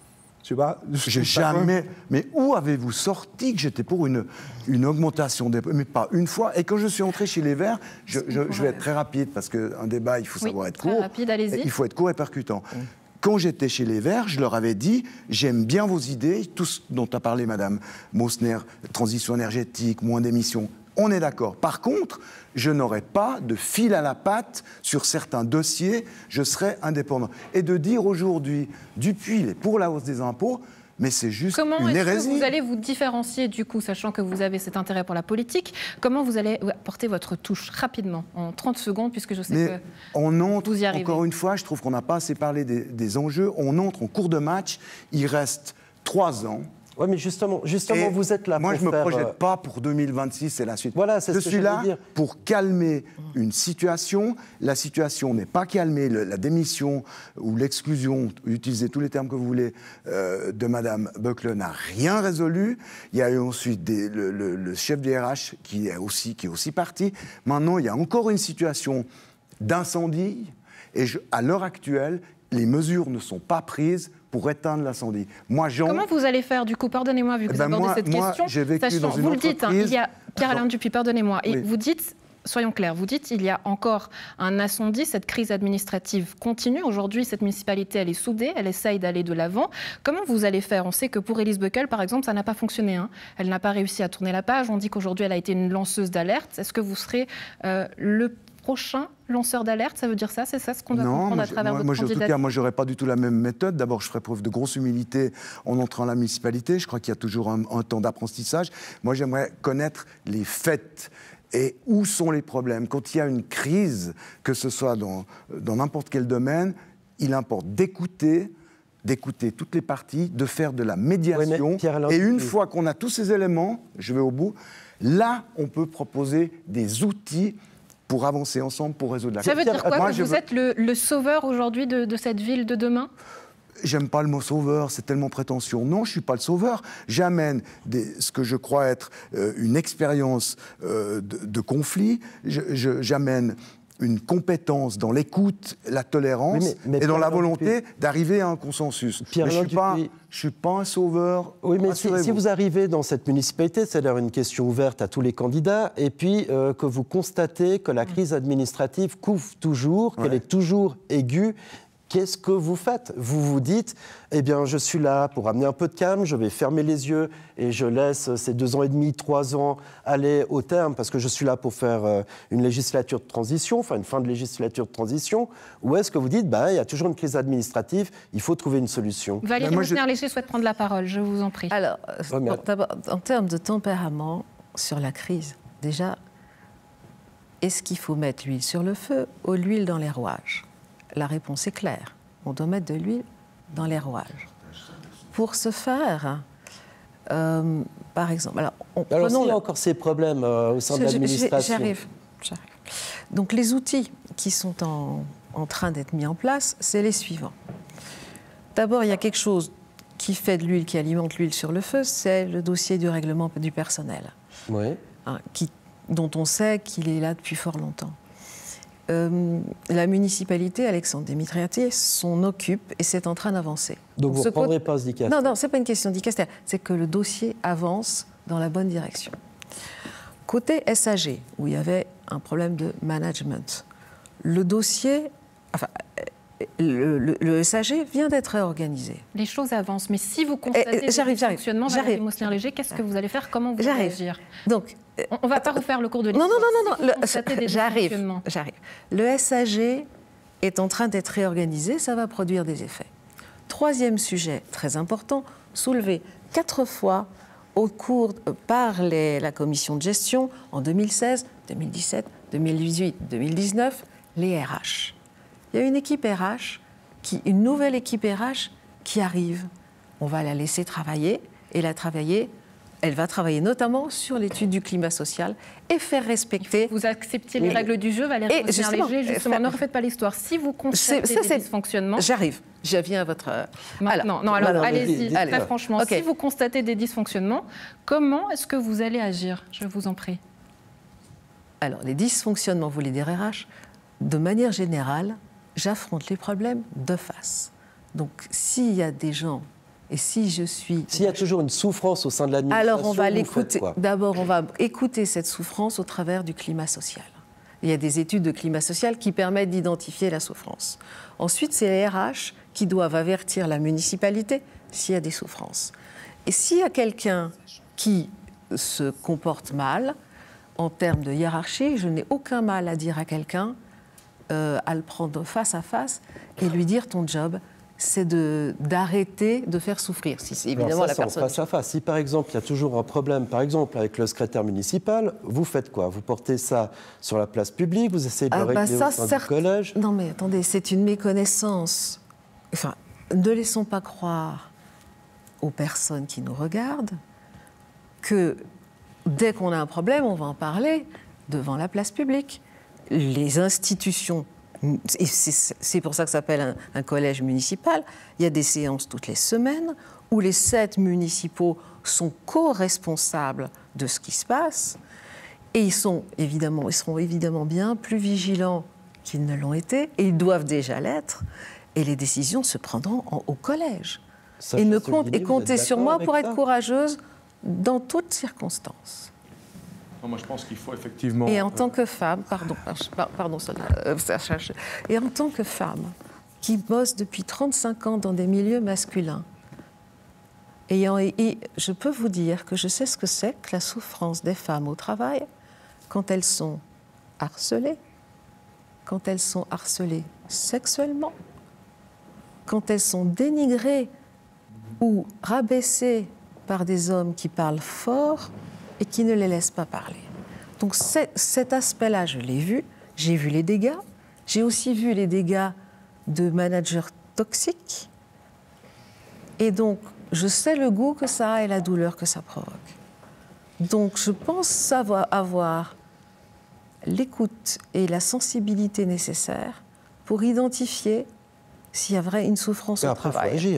Tu vois, j'ai jamais... Mais où avez-vous sorti que j'étais pour une, une augmentation d'impôts ? Mais pas une fois. Et quand je suis entré chez les Verts, je, je, je vais être très rapide, parce qu'un débat, il faut oui, savoir être court. Rapide, allez-y. Il faut être court et percutant. Oui. Quand j'étais chez les Verts, je leur avais dit « J'aime bien vos idées, tout ce dont a parlé Madame Mosner, transition énergétique, moins d'émissions. On est d'accord. Par contre, je n'aurais pas de fil à la patte sur certains dossiers, je serais indépendant. » Et de dire aujourd'hui « Dupuis est pour la hausse des impôts », mais c'est juste comment une hérésie. Comment est-ce que vous allez vous différencier, du coup, sachant que vous avez cet intérêt pour la politique, comment vous allez apporter votre touche rapidement, en trente secondes, puisque je sais mais que on entre, vous y arrivez. Encore une fois, je trouve qu'on n'a pas assez parlé des, des enjeux. On entre en cours de match, il reste trois ans. Oui, mais justement, justement vous êtes là moi, pour je ne me faire... projette pas pour deux mille vingt-six et la suite. Voilà, c'est je ce que suis là dire. pour calmer une situation. La situation n'est pas calmée. Le, la démission ou l'exclusion, utilisez tous les termes que vous voulez, euh, de Mme Beuckle n'a rien résolu. Il y a eu ensuite des, le, le, le chef du R H qui est, aussi, qui est aussi parti. Maintenant, il y a encore une situation d'incendie. Et je, à l'heure actuelle, les mesures ne sont pas prises pour éteindre l'incendie. Moi, Jean... Comment vous allez faire, du coup, pardonnez-moi, vu que eh vous ben abordez moi, cette moi, question, j'ai vécu sachant, dans une vous entreprise... le dites, hein, il y a Pierre-Alain Dupuis, pardonnez-moi, et oui. vous dites, soyons clairs, vous dites il y a encore un incendie, cette crise administrative continue. Aujourd'hui, cette municipalité, elle est soudée, elle essaye d'aller de l'avant. Comment vous allez faire ? On sait que pour Élise Beuckle, par exemple, ça n'a pas fonctionné. Hein. Elle n'a pas réussi à tourner la page. On dit qu'aujourd'hui, elle a été une lanceuse d'alerte. Est-ce que vous serez euh, le prochain lanceur d'alerte, ça veut dire ça? C'est ça ce qu'on doit non, comprendre moi, à travers moi, votre moi, candidature? En tout cas, moi, je n'aurais pas du tout la même méthode. D'abord, je ferai preuve de grosse humilité en entrant à la municipalité. Je crois qu'il y a toujours un, un temps d'apprentissage. Moi, j'aimerais connaître les faits. Et où sont les problèmes? Quand il y a une crise, que ce soit dans, dans n'importe quel domaine, il importe d'écouter, d'écouter toutes les parties, de faire de la médiation. Oui, et une fois qu'on a tous ces éléments, je vais au bout, là, on peut proposer des outils pour avancer ensemble, pour résoudre la crise. Ça veut dire quoi? Moi, que vous veux... êtes le, le sauveur aujourd'hui de, de cette ville de demain? j'aime pas le mot sauveur, c'est tellement prétentieux. Non, je suis pas le sauveur. J'amène des, ce que je crois être euh, une expérience euh, de, de conflit. Je, je, j'amène une compétence dans l'écoute, la tolérance oui, mais, mais et dans la Pierre volonté d'arriver à un consensus. Pierre mais je ne suis, pas, je suis pas un sauveur. Oui, mais si, si vous arrivez dans cette municipalité, c'est-à-dire une question ouverte à tous les candidats, et puis euh, que vous constatez que la crise administrative couvre toujours, qu'elle ouais. est toujours aiguë, qu'est-ce que vous faites? Vous vous dites, eh bien, je suis là pour amener un peu de calme, je vais fermer les yeux et je laisse ces deux ans et demi, trois ans aller au terme parce que je suis là pour faire une législature de transition, enfin une fin de législature de transition. Ou est-ce que vous dites, bah, il y a toujours une crise administrative, il faut trouver une solution? Valérie Mosner-Léger souhaite prendre la parole, je vous en prie. Alors, oh, mais... en, en termes de tempérament sur la crise, déjà, est-ce qu'il faut mettre l'huile sur le feu ou l'huile dans les rouages? La réponse est claire. On doit mettre de l'huile dans les rouages. Pour ce faire, euh, par exemple... Alors, on, alors s'il y a le... encore ces problèmes euh, au sein je, de l'administration... J'arrive, j'arrive. Donc, les outils qui sont en, en train d'être mis en place, c'est les suivants. D'abord, il y a quelque chose qui fait de l'huile, qui alimente l'huile sur le feu, c'est le dossier du règlement du personnel, oui. hein, qui, dont on sait qu'il est là depuis fort longtemps. Euh, la municipalité, Alexandre Démitriati, s'en occupe et c'est en train d'avancer. Donc, Donc vous ne reprendrez pas ce dicaster? Non, non, ce n'est pas une question de dicaster, c'est que le dossier avance dans la bonne direction. Côté S A G, où il y avait un problème de management, le dossier, enfin, le, le, le S A G vient d'être réorganisé. Les choses avancent, mais si vous constatez des dysfonctionnements, Valérie Mosner-Léger, qu'est-ce que vous allez faire? Comment vous allez agir? Donc, on ne va pas refaire le cours de l'histoire. Non, non, non, non, si le, j'arrive, j'arrive. Le S A G est en train d'être réorganisé, ça va produire des effets. Troisième sujet très important, soulevé quatre fois au cours, par les, la commission de gestion en deux mille seize, deux mille dix-sept, deux mille dix-huit, deux mille dix-neuf, les R H. Il y a une équipe R H, qui, une nouvelle équipe R H qui arrive. On va la laisser travailler et la travailler. Elle va travailler notamment sur l'étude du climat social et faire respecter... Vous acceptiez les règles du jeu, Valérie Mosner-Léger, justement, ne refaites pas l'histoire. Si vous constatez ça, des dysfonctionnements... J'arrive, je viens à votre... Maintenant, non, alors, alors allez-y, très allez, franchement. Okay. Si vous constatez des dysfonctionnements, comment est-ce que vous allez agir? Je vous en prie. Alors, les dysfonctionnements, vous voulez dire R H, de manière générale, j'affronte les problèmes de face. Donc, s'il y a des gens... Et si je suis... S'il y a toujours une souffrance au sein de l'administration, alors on va l'écouter. D'abord, on va écouter cette souffrance au travers du climat social. Il y a des études de climat social qui permettent d'identifier la souffrance. Ensuite, c'est les R H qui doivent avertir la municipalité s'il y a des souffrances. Et s'il y a quelqu'un qui se comporte mal, en termes de hiérarchie, je n'ai aucun mal à dire à quelqu'un, euh, à le prendre face à face et lui dire ton job, c'est de, d'arrêter de faire souffrir. Si c'est évidemment ça, la personne. Face à face. Si par exemple il y a toujours un problème, par exemple avec le secrétaire municipal, vous faites quoi? Vous portez ça sur la place publique, vous essayez de ah, le régler bah ça, au sein du collège? Non mais attendez, c'est une méconnaissance. Enfin, ne laissons pas croire aux personnes qui nous regardent que dès qu'on a un problème, on va en parler devant la place publique. Les institutions. Et c'est pour ça que ça s'appelle un, un collège municipal. Il y a des séances toutes les semaines où les sept municipaux sont co-responsables de ce qui se passe et ils, sont évidemment, ils seront évidemment bien plus vigilants qu'ils ne l'ont été et ils doivent déjà l'être et les décisions se prendront en, au collège. Ça, et, ne compte, et comptez sur moi pour être courageuse dans toutes circonstances. Moi, je pense qu'il faut effectivement... Et en tant que femme, pardon, pardon, euh, et en tant que femme qui bosse depuis trente-cinq ans dans des milieux masculins, ayant, et je peux vous dire que je sais ce que c'est que la souffrance des femmes au travail quand elles sont harcelées, quand elles sont harcelées sexuellement, quand elles sont dénigrées ou rabaissées par des hommes qui parlent fort et qui ne les laissent pas parler. Donc cet aspect-là, je l'ai vu. J'ai vu les dégâts. J'ai aussi vu les dégâts de managers toxiques. Et donc, je sais le goût que ça a et la douleur que ça provoque. Donc, je pense savoir avoir l'écoute et la sensibilité nécessaires pour identifier s'il y a vrai une souffrance Et au après, il faut travail. agir.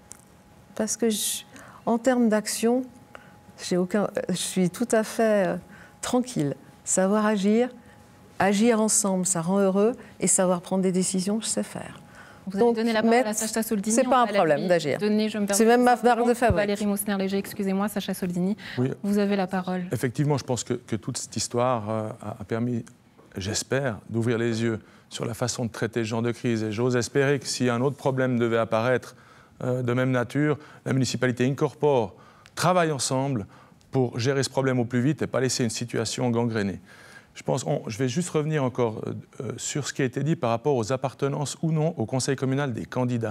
Parce que, je, en termes d'action, j'ai aucun, je suis tout à fait euh, tranquille. Savoir agir, agir ensemble, ça rend heureux, et savoir prendre des décisions, je sais faire. Vous avez Donc, donné la parole mettre- à Sacha Soldini. c'est on pas un va la problème lui d'agir. donner, je me C'est permets même ma simplement, marque de fabrique. Valérie Mosner-Léger, excusez-moi, Sacha Soldini, Oui. vous avez la parole. Effectivement, je pense que, que toute cette histoire euh, a, a permis, j'espère, d'ouvrir les yeux sur la façon de traiter ce genre de crise. Et j'ose espérer que si un autre problème devait apparaître euh, de même nature, la municipalité incorpore, travaille ensemble pour gérer ce problème au plus vite et pas laisser une situation gangrénée. Je pense, on, je vais juste revenir encore euh, sur ce qui a été dit par rapport aux appartenances ou non au conseil communal des candidats.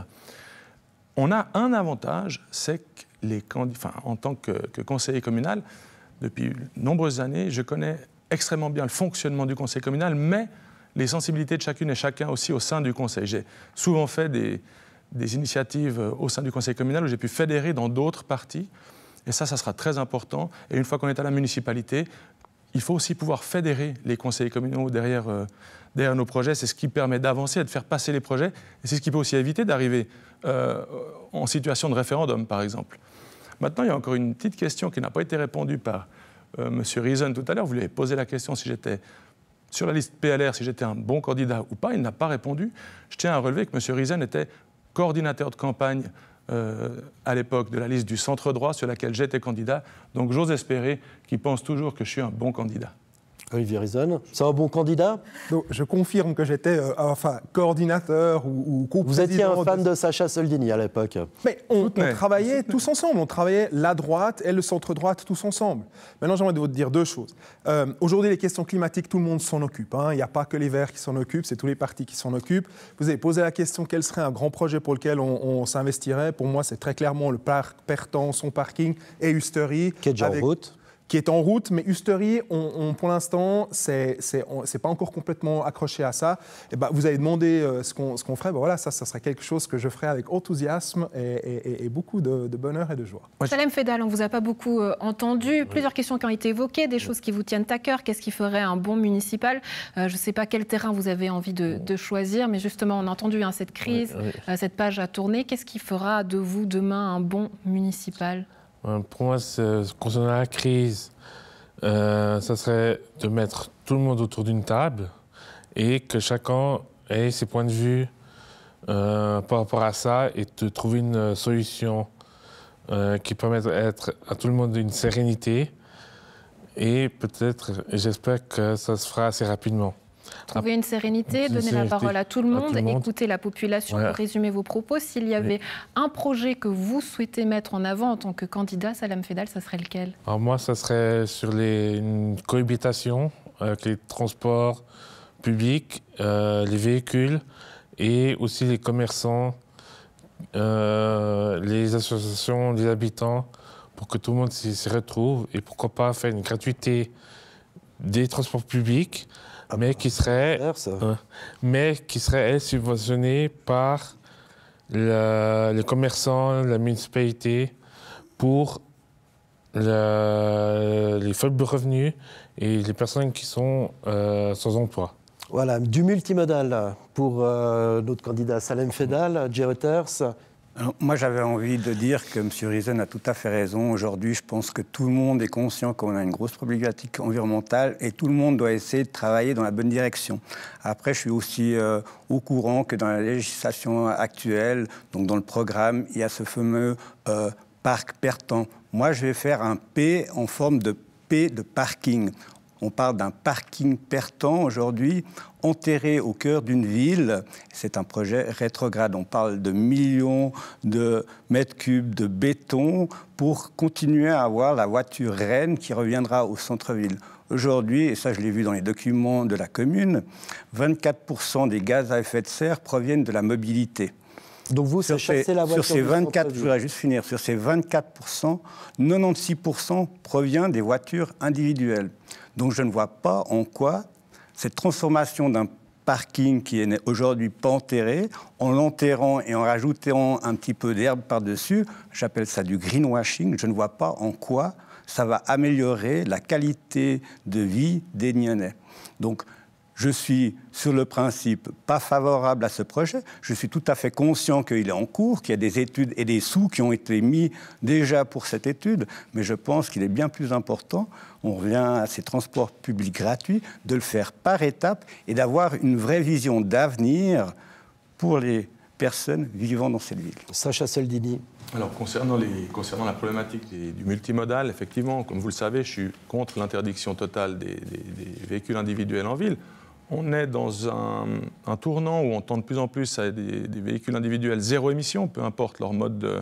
On a un avantage, c'est que les candidats, enfin, en tant que, que conseiller communal, depuis de nombreuses années, je connais extrêmement bien le fonctionnement du conseil communal, mais les sensibilités de chacune et chacun aussi au sein du conseil. J'ai souvent fait des, des initiatives au sein du conseil communal où j'ai pu fédérer dans d'autres partis, et ça, ça sera très important. Et une fois qu'on est à la municipalité, il faut aussi pouvoir fédérer les conseillers communaux derrière, euh, derrière nos projets. C'est ce qui permet d'avancer et de faire passer les projets. Et c'est ce qui peut aussi éviter d'arriver euh, en situation de référendum, par exemple. Maintenant, il y a encore une petite question qui n'a pas été répondue par euh, M. Reason tout à l'heure. Vous lui avez posé la question si j'étais sur la liste P L R, si j'étais un bon candidat ou pas. Il n'a pas répondu. Je tiens à relever que M. Reason était coordinateur de campagne Euh, à l'époque de la liste du centre droit sur laquelle j'étais candidat. Donc j'ose espérer qu'il pense toujours que je suis un bon candidat. Olivier Reason, c'est un bon candidat? Donc, je confirme que j'étais euh, enfin, coordinateur ou, ou co-président. Vous étiez un fan de... de Sacha Soldini à l'époque. Mais on, on Soutenez. travaillait tous ensemble. On travaillait la droite et le centre-droite tous ensemble. Maintenant, j'aimerais vous dire deux choses. Euh, Aujourd'hui, les questions climatiques, tout le monde s'en occupe. Hein. Il n'y a pas que les Verts qui s'en occupent, c'est tous les partis qui s'en occupent. Vous avez posé la question quel serait un grand projet pour lequel on, on s'investirait. Pour moi, c'est très clairement le parc Pertan, son parking et Usterie. Qui est déjà avec... en route. qui est en route, mais Usterie, on, on, pour l'instant, c'est c'est pas encore complètement accroché à ça. Et ben, vous avez demandé euh, ce qu'on ce qu'on ferait, ben voilà, ça, ça serait quelque chose que je ferais avec enthousiasme et, et, et beaucoup de, de bonheur et de joie. Ouais. Salem Fedal, on ne vous a pas beaucoup euh, entendu. Plusieurs questions qui ont été évoquées, des choses qui vous tiennent à cœur. Qu'est-ce qui ferait un bon municipal? euh, Je ne sais pas quel terrain vous avez envie de, de choisir, mais justement, on a entendu hein, cette crise, Oui, oui. euh, cette page à tourner. Qu'est-ce qui fera de vous demain un bon municipal? Euh, Pour moi, c'est- concernant la crise, euh, ça serait de mettre tout le monde autour d'une table et que chacun ait ses points de vue euh, par rapport à ça et de trouver une solution euh, qui permette d'être à tout le monde une sérénité. Et peut-être, et j'espère que ça se fera assez rapidement. Trouver une sérénité, Une donner la sérénité parole à tout le à monde, tout le monde. écouter la population, Voilà. pour résumer vos propos. S'il y avait un projet que vous souhaitez mettre en avant en tant que candidat, Salem Fedal, ça serait lequel? Alors moi, ça serait sur les, une cohabitation avec les transports publics, euh, les véhicules et aussi les commerçants, euh, les associations, les habitants, pour que tout le monde s'y s'y retrouve et pourquoi pas faire une gratuité des transports publics, mais qui serait, Faire ça. euh, mais qui serait elle, subventionnée par le- les commerçants, la municipalité, pour le- les faibles revenus et les personnes qui sont euh, sans emploi. Voilà, du multimodal pour euh, notre candidat Salem Fedal, Jay Reuters. Alors, moi, j'avais envie de dire que M. Reason a tout à fait raison. Aujourd'hui, je pense que tout le monde est conscient qu'on a une grosse problématique environnementale et tout le monde doit essayer de travailler dans la bonne direction. Après, je suis aussi euh, au courant que dans la législation actuelle, donc dans le programme, il y a ce fameux euh, parc Pertan. Moi, je vais faire un P en forme de P de parking. On parle d'un parking Pertan aujourd'hui, enterré au cœur d'une ville. C'est un projet rétrograde. On parle de millions de mètres cubes de béton pour continuer à avoir la voiture reine qui reviendra au centre-ville. Aujourd'hui, et ça je l'ai vu dans les documents de la commune, vingt-quatre pour cent des gaz à effet de serre proviennent de la mobilité. Donc vous, c'est Sur ces, chasser la voiture sur ces du vingt-quatre, je centre-ville. voudrais juste finir, sur ces vingt-quatre pour cent, quatre-vingt-seize pour cent provient des voitures individuelles. Donc je ne vois pas en quoi cette transformation d'un parking qui est aujourd'hui pas enterré, en l'enterrant et en rajoutant un petit peu d'herbe par-dessus, j'appelle ça du greenwashing, je ne vois pas en quoi ça va améliorer la qualité de vie des Nyonnais. Donc Je suis, sur le principe, pas favorable à ce projet. Je suis tout à fait conscient qu'il est en cours, qu'il y a des études et des sous qui ont été mis déjà pour cette étude. Mais je pense qu'il est bien plus important, on revient à ces transports publics gratuits, de le faire par étapes et d'avoir une vraie vision d'avenir pour les personnes vivant dans cette ville. Sacha Soldini. Alors, concernant, les, concernant la problématique des, du multimodal, effectivement, comme vous le savez, je suis contre l'interdiction totale des, des, des véhicules individuels en ville. On est dans un, un tournant où on tend de plus en plus à des, des véhicules individuels zéro émission, peu importe leur mode de,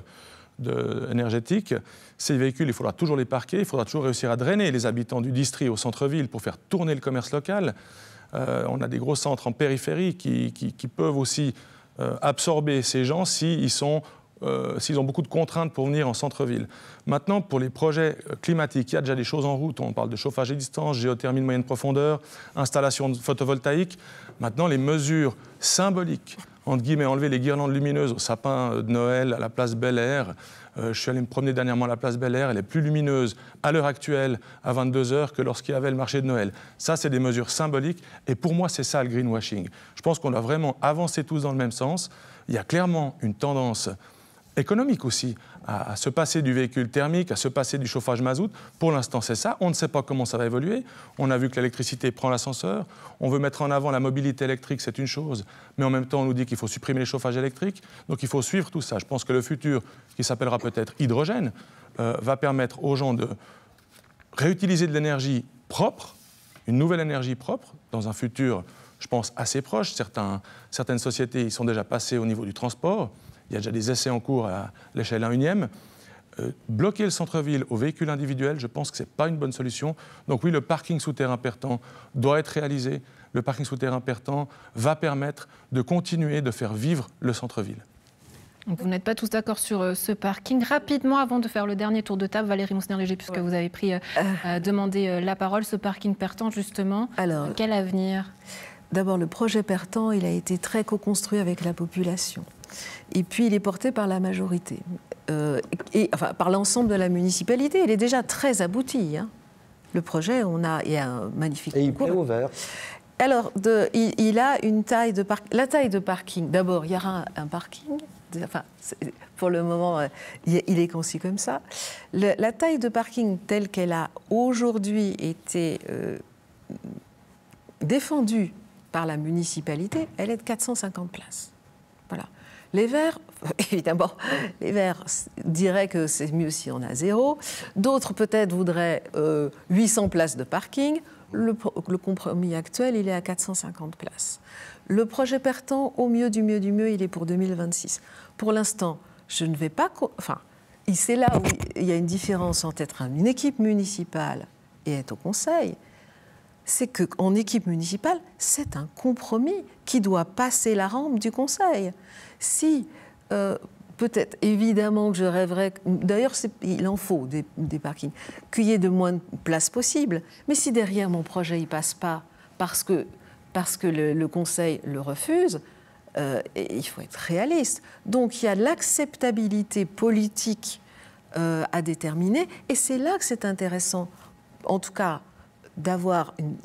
de, énergétique. Ces véhicules, il faudra toujours les parquer, il faudra toujours réussir à drainer les habitants du district au centre-ville pour faire tourner le commerce local. Euh, on a des gros centres en périphérie qui, qui, qui peuvent aussi euh, absorber ces gens s'ils sont... Euh, s'ils ont beaucoup de contraintes pour venir en centre-ville. Maintenant, pour les projets climatiques, il y a déjà des choses en route. On parle de chauffage à distance, géothermie de moyenne profondeur, installation photovoltaïque. Maintenant, les mesures symboliques, entre guillemets, enlever les guirlandes lumineuses au sapin de Noël à la place Bel-Air. Euh, je suis allé me promener dernièrement à la place Bel-Air. Elle est plus lumineuse à l'heure actuelle, à vingt-deux heures, que lorsqu'il y avait le marché de Noël. Ça, c'est des mesures symboliques. Et pour moi, c'est ça le greenwashing. Je pense qu'on doit vraiment avancer tous dans le même sens. Il y a clairement une tendance économique aussi, à, à se passer du véhicule thermique, à se passer du chauffage mazout. Pour l'instant, c'est ça. On ne sait pas comment ça va évoluer. On a vu que l'électricité prend l'ascenseur. On veut mettre en avant la mobilité électrique, c'est une chose. Mais en même temps, on nous dit qu'il faut supprimer les chauffages électriques. Donc il faut suivre tout ça. Je pense que le futur, qui s'appellera peut-être hydrogène, euh, va permettre aux gens de réutiliser de l'énergie propre, une nouvelle énergie propre, dans un futur, je pense, assez proche. Certains, certaines sociétés y sont déjà passées au niveau du transport. Il y a déjà des essais en cours à l'échelle un unième. Euh, bloquer le centre-ville aux véhicules individuels, je pense que ce n'est pas une bonne solution. Donc oui, le parking souterrain Pertan doit être réalisé. Le parking souterrain Pertan va permettre de continuer de faire vivre le centre-ville. Donc vous n'êtes pas tous d'accord sur euh, ce parking. Rapidement, avant de faire le dernier tour de table, Valérie Mosner-Léger, puisque ouais. vous avez pris, euh, euh, demandé euh, la parole, ce parking Pertan, justement, Alors, quel avenir? D'abord, le projet Pertan, il a été très co-construit avec la population. Et puis, il est porté par la majorité, euh, et, enfin, par l'ensemble de la municipalité. Il est déjà très abouti. Hein. Le projet, on a, il y a un magnifique... Et il plaît ouvert. Alors, de, il, il a une taille de parking... La taille de parking, d'abord, il y aura un, un parking. Enfin, pour le moment, euh, il est conçu comme ça. Le, la taille de parking telle qu'elle a aujourd'hui été euh, défendue par la municipalité, elle est de quatre cent cinquante places. Voilà. Les Verts, évidemment, les Verts diraient que c'est mieux si on a zéro. D'autres, peut-être, voudraient euh, huit cents places de parking. Le, le compromis actuel, il est à quatre cent cinquante places. Le projet Pertan, au mieux du mieux du mieux, il est pour deux mille vingt-six. Pour l'instant, je ne vais pas... Enfin, c'est là où il y a une différence entre être une équipe municipale et être au conseil. C'est qu'en équipe municipale, c'est un compromis qui doit passer la rampe du conseil. Si, euh, peut-être, évidemment que je rêverais, d'ailleurs il en faut des, des parkings, qu'il y ait de moins de places possible, mais si derrière mon projet il ne passe pas parce que, parce que le, le conseil le refuse, euh, il faut être réaliste. Donc il y a l'acceptabilité politique euh, à déterminer, et c'est là que c'est intéressant, en tout cas, d'avoir une,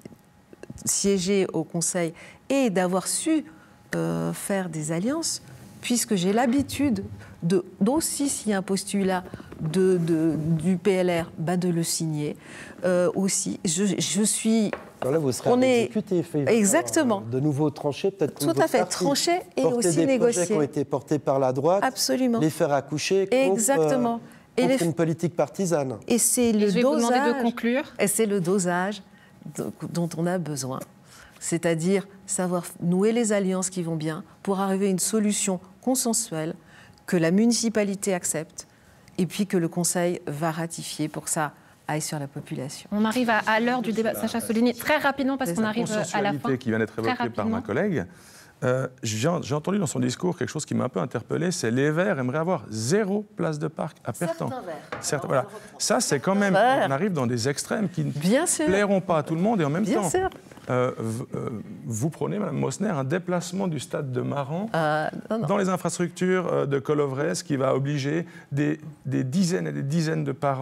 siégé au Conseil et d'avoir su euh, faire des alliances, puisque j'ai l'habitude d'aussi, s'il y a un postulat de, de, du P L R, bah de le signer. Euh, aussi, je, je suis... Alors là, vous serez on est exécuté, fait exactement. De nouveau tranché, peut-être. Tout à fait, tranché et aussi négocié. Porter des projets qui ont été portés par la droite. Absolument. Les faire accoucher contre... Exactement. Et contre les... une politique partisane. Et c'est le et je vais dosage. Vous demander de conclure. Et c'est le dosage dont on a besoin. C'est-à-dire savoir nouer les alliances qui vont bien pour arriver à une solution consensuelle que la municipalité accepte et puis que le Conseil va ratifier pour que ça aille sur la population. On arrive à, à l'heure du débat. Sacha Soldini, très rapidement parce qu'on arrive à la fin. Qui vient d'être évoquée par ma collègue. Euh, j'ai entendu dans son discours quelque chose qui m'a un peu interpellé, c'est les Verts aimeraient avoir zéro place de parc à Pertan. Certains Verts. Certains, voilà. Ça, c'est quand même, on arrive dans des extrêmes qui ne plairont pas à tout le monde, et en même Bien temps, sûr. Euh, euh, vous prenez, Mme Mosner, un déplacement du stade de Maran euh, non, non. dans les infrastructures de Colovres qui va obliger des, des dizaines et des dizaines de parents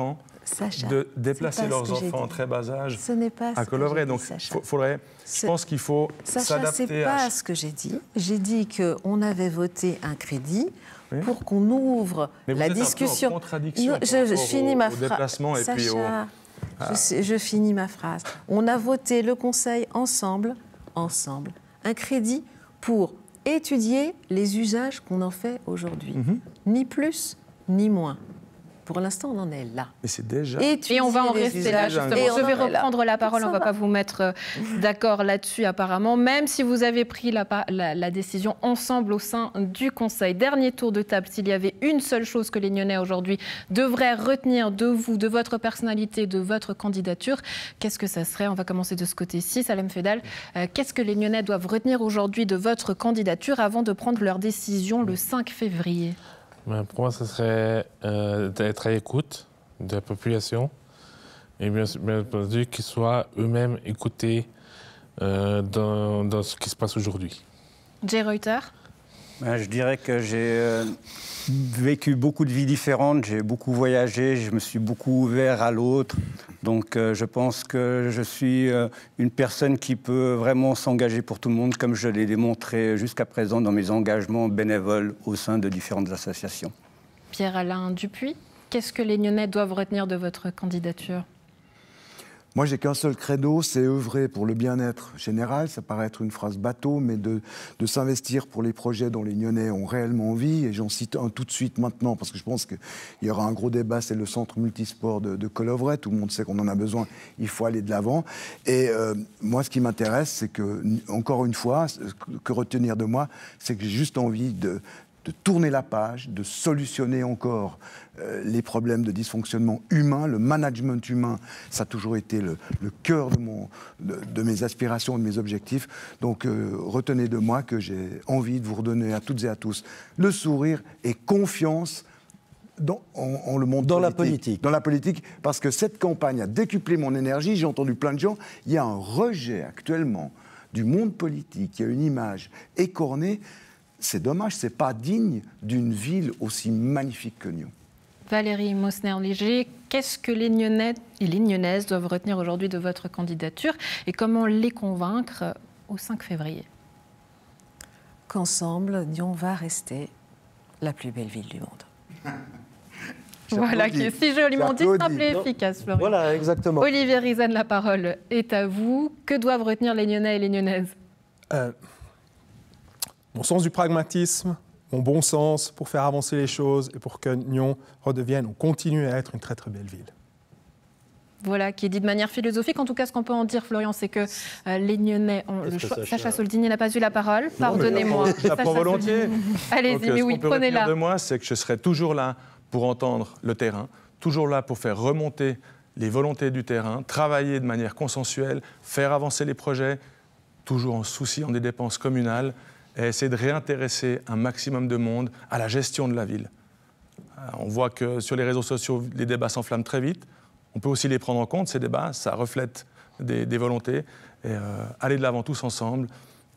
Sacha, de déplacer c'est pas leurs ce que j'ai enfants en dit. très bas âge Ce n'est pas ce à que Colovray. j'ai dit, Donc, Sacha. faut- faudrait, je Ce- pense qu'il faut Sacha, s'adapter c'est à... pas ce que j'ai dit. J'ai dit qu'on avait voté un crédit Oui. pour qu'on ouvre Mais vous la êtes un peu en discussion. contradiction Non, par je, je rapport finis au- ma au phrase. déplacement et puis au- je, sais- je finis ma phrase. On a voté le Conseil ensemble, ensemble, un crédit pour étudier les usages qu'on en fait aujourd'hui. Mhm. Ni plus, ni moins. Pour l'instant, on en est là. Mais c'est déjà... Étudier Et on va en les rester là, usages. justement. Et on Je vais en est là. reprendre la parole, Ça on ne va va. pas vous mettre euh, d'accord là-dessus apparemment, même si vous avez pris la, pa- la- la décision ensemble au sein du Conseil. Dernier tour de table, s'il y avait une seule chose que les Nyonnais aujourd'hui devraient retenir de vous, de votre personnalité, de votre candidature, qu'est-ce que ça serait? On va commencer de ce côté-ci. Salem Fedal, euh, qu'est-ce que les Nyonnais doivent retenir aujourd'hui de votre candidature avant de prendre leur décision le cinq février? Ben, pour moi, ce serait euh, d'être à l'écoute de la population et bien, bien entendu qu'ils soient eux-mêmes écoutés euh, dans, dans ce qui se passe aujourd'hui. Jay Reuter? Ben, je dirais que j'ai euh, vécu beaucoup de vies différentes, j'ai beaucoup voyagé, je me suis beaucoup ouvert à l'autre. Donc euh, je pense que je suis euh, une personne qui peut vraiment s'engager pour tout le monde, comme je l'ai démontré jusqu'à présent dans mes engagements bénévoles au sein de différentes associations. Pierre-Alain Dupuis, qu'est-ce que les Nyonnais doivent retenir de votre candidature? Moi, j'ai qu'un seul credo, c'est œuvrer pour le bien-être général. Ça paraît être une phrase bateau, mais de, de s'investir pour les projets dont les Nyonnais ont réellement envie. Et j'en cite un tout de suite maintenant, parce que je pense qu'il y aura un gros débat, c'est le centre multisport de, de Colovray. Tout le monde sait qu'on en a besoin, il faut aller de l'avant. Et euh, moi, ce qui m'intéresse, c'est que, encore une fois, que retenir de moi, c'est que j'ai juste envie de... de tourner la page, de solutionner encore euh, les problèmes de dysfonctionnement humain. Le management humain, ça a toujours été le, le cœur de, mon, de, de mes aspirations, de mes objectifs. Donc euh, retenez de moi que j'ai envie de vous redonner à toutes et à tous le sourire et confiance dans, en, en le monde Dans la politique. politique. Dans la politique, parce que cette campagne a décuplé mon énergie. J'ai entendu plein de gens. Il y a un rejet actuellement du monde politique. Il y a une image écornée. C'est dommage, c'est pas digne d'une ville aussi magnifique que Nyon. Valérie Mosner-Léger, qu'est-ce que les Nyonnais et les Nyonnaises doivent retenir aujourd'hui de votre candidature et comment les convaincre au cinq février? Qu'ensemble, Nyon va rester la plus belle ville du monde. Voilà, qui est si joliment dit, J'applaudis. simple et Non. efficace, Florian. Voilà, exactement. Olivier Rizan, la parole est à vous. Que doivent retenir les Nyonnais et les Nyonnaises? Euh, mon sens du pragmatisme, mon bon sens pour faire avancer les choses et pour que Nyon redevienne ou continue à être une très très belle ville. Voilà, qui est dit de manière philosophique. En tout cas, ce qu'on peut en dire, Florian, c'est que euh, les Nyonnais ont le Est-ce que choix. Sacha- Sacha Soldini n'a pas eu la parole. Pardonnez-moi. Je la prends Sacha volontiers. Soldini. Donc, Allez-y, euh, mais ce oui, qu'on peut retenir prenez-la. de moi, c'est que je serai toujours là pour entendre le terrain, toujours là pour faire remonter les volontés du terrain, travailler de manière consensuelle, faire avancer les projets, toujours en souciant des dépenses communales, et essayer de réintéresser un maximum de monde à la gestion de la ville. Euh, On voit que sur les réseaux sociaux, les débats s'enflamment très vite. On peut aussi les prendre en compte, ces débats, ça reflète des, des volontés. Et euh, aller de l'avant tous ensemble.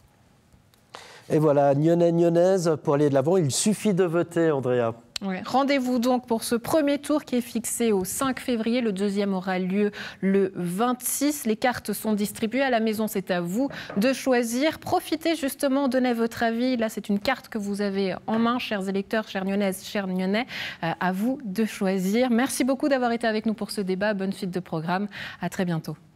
Et voilà, Nyonnais, Nyonnaises, pour aller de l'avant, il suffit de voter, Andrea. Ouais. Rendez-vous donc pour ce premier tour qui est fixé au cinq février. Le deuxième aura lieu le vingt-six. Les cartes sont distribuées à la maison. C'est à vous de choisir. Profitez justement, donnez votre avis. Là, c'est une carte que vous avez en main, chers électeurs, chères Nyonnaises, chers Nyonnais. Euh, à vous de choisir. Merci beaucoup d'avoir été avec nous pour ce débat. Bonne suite de programme. À très bientôt.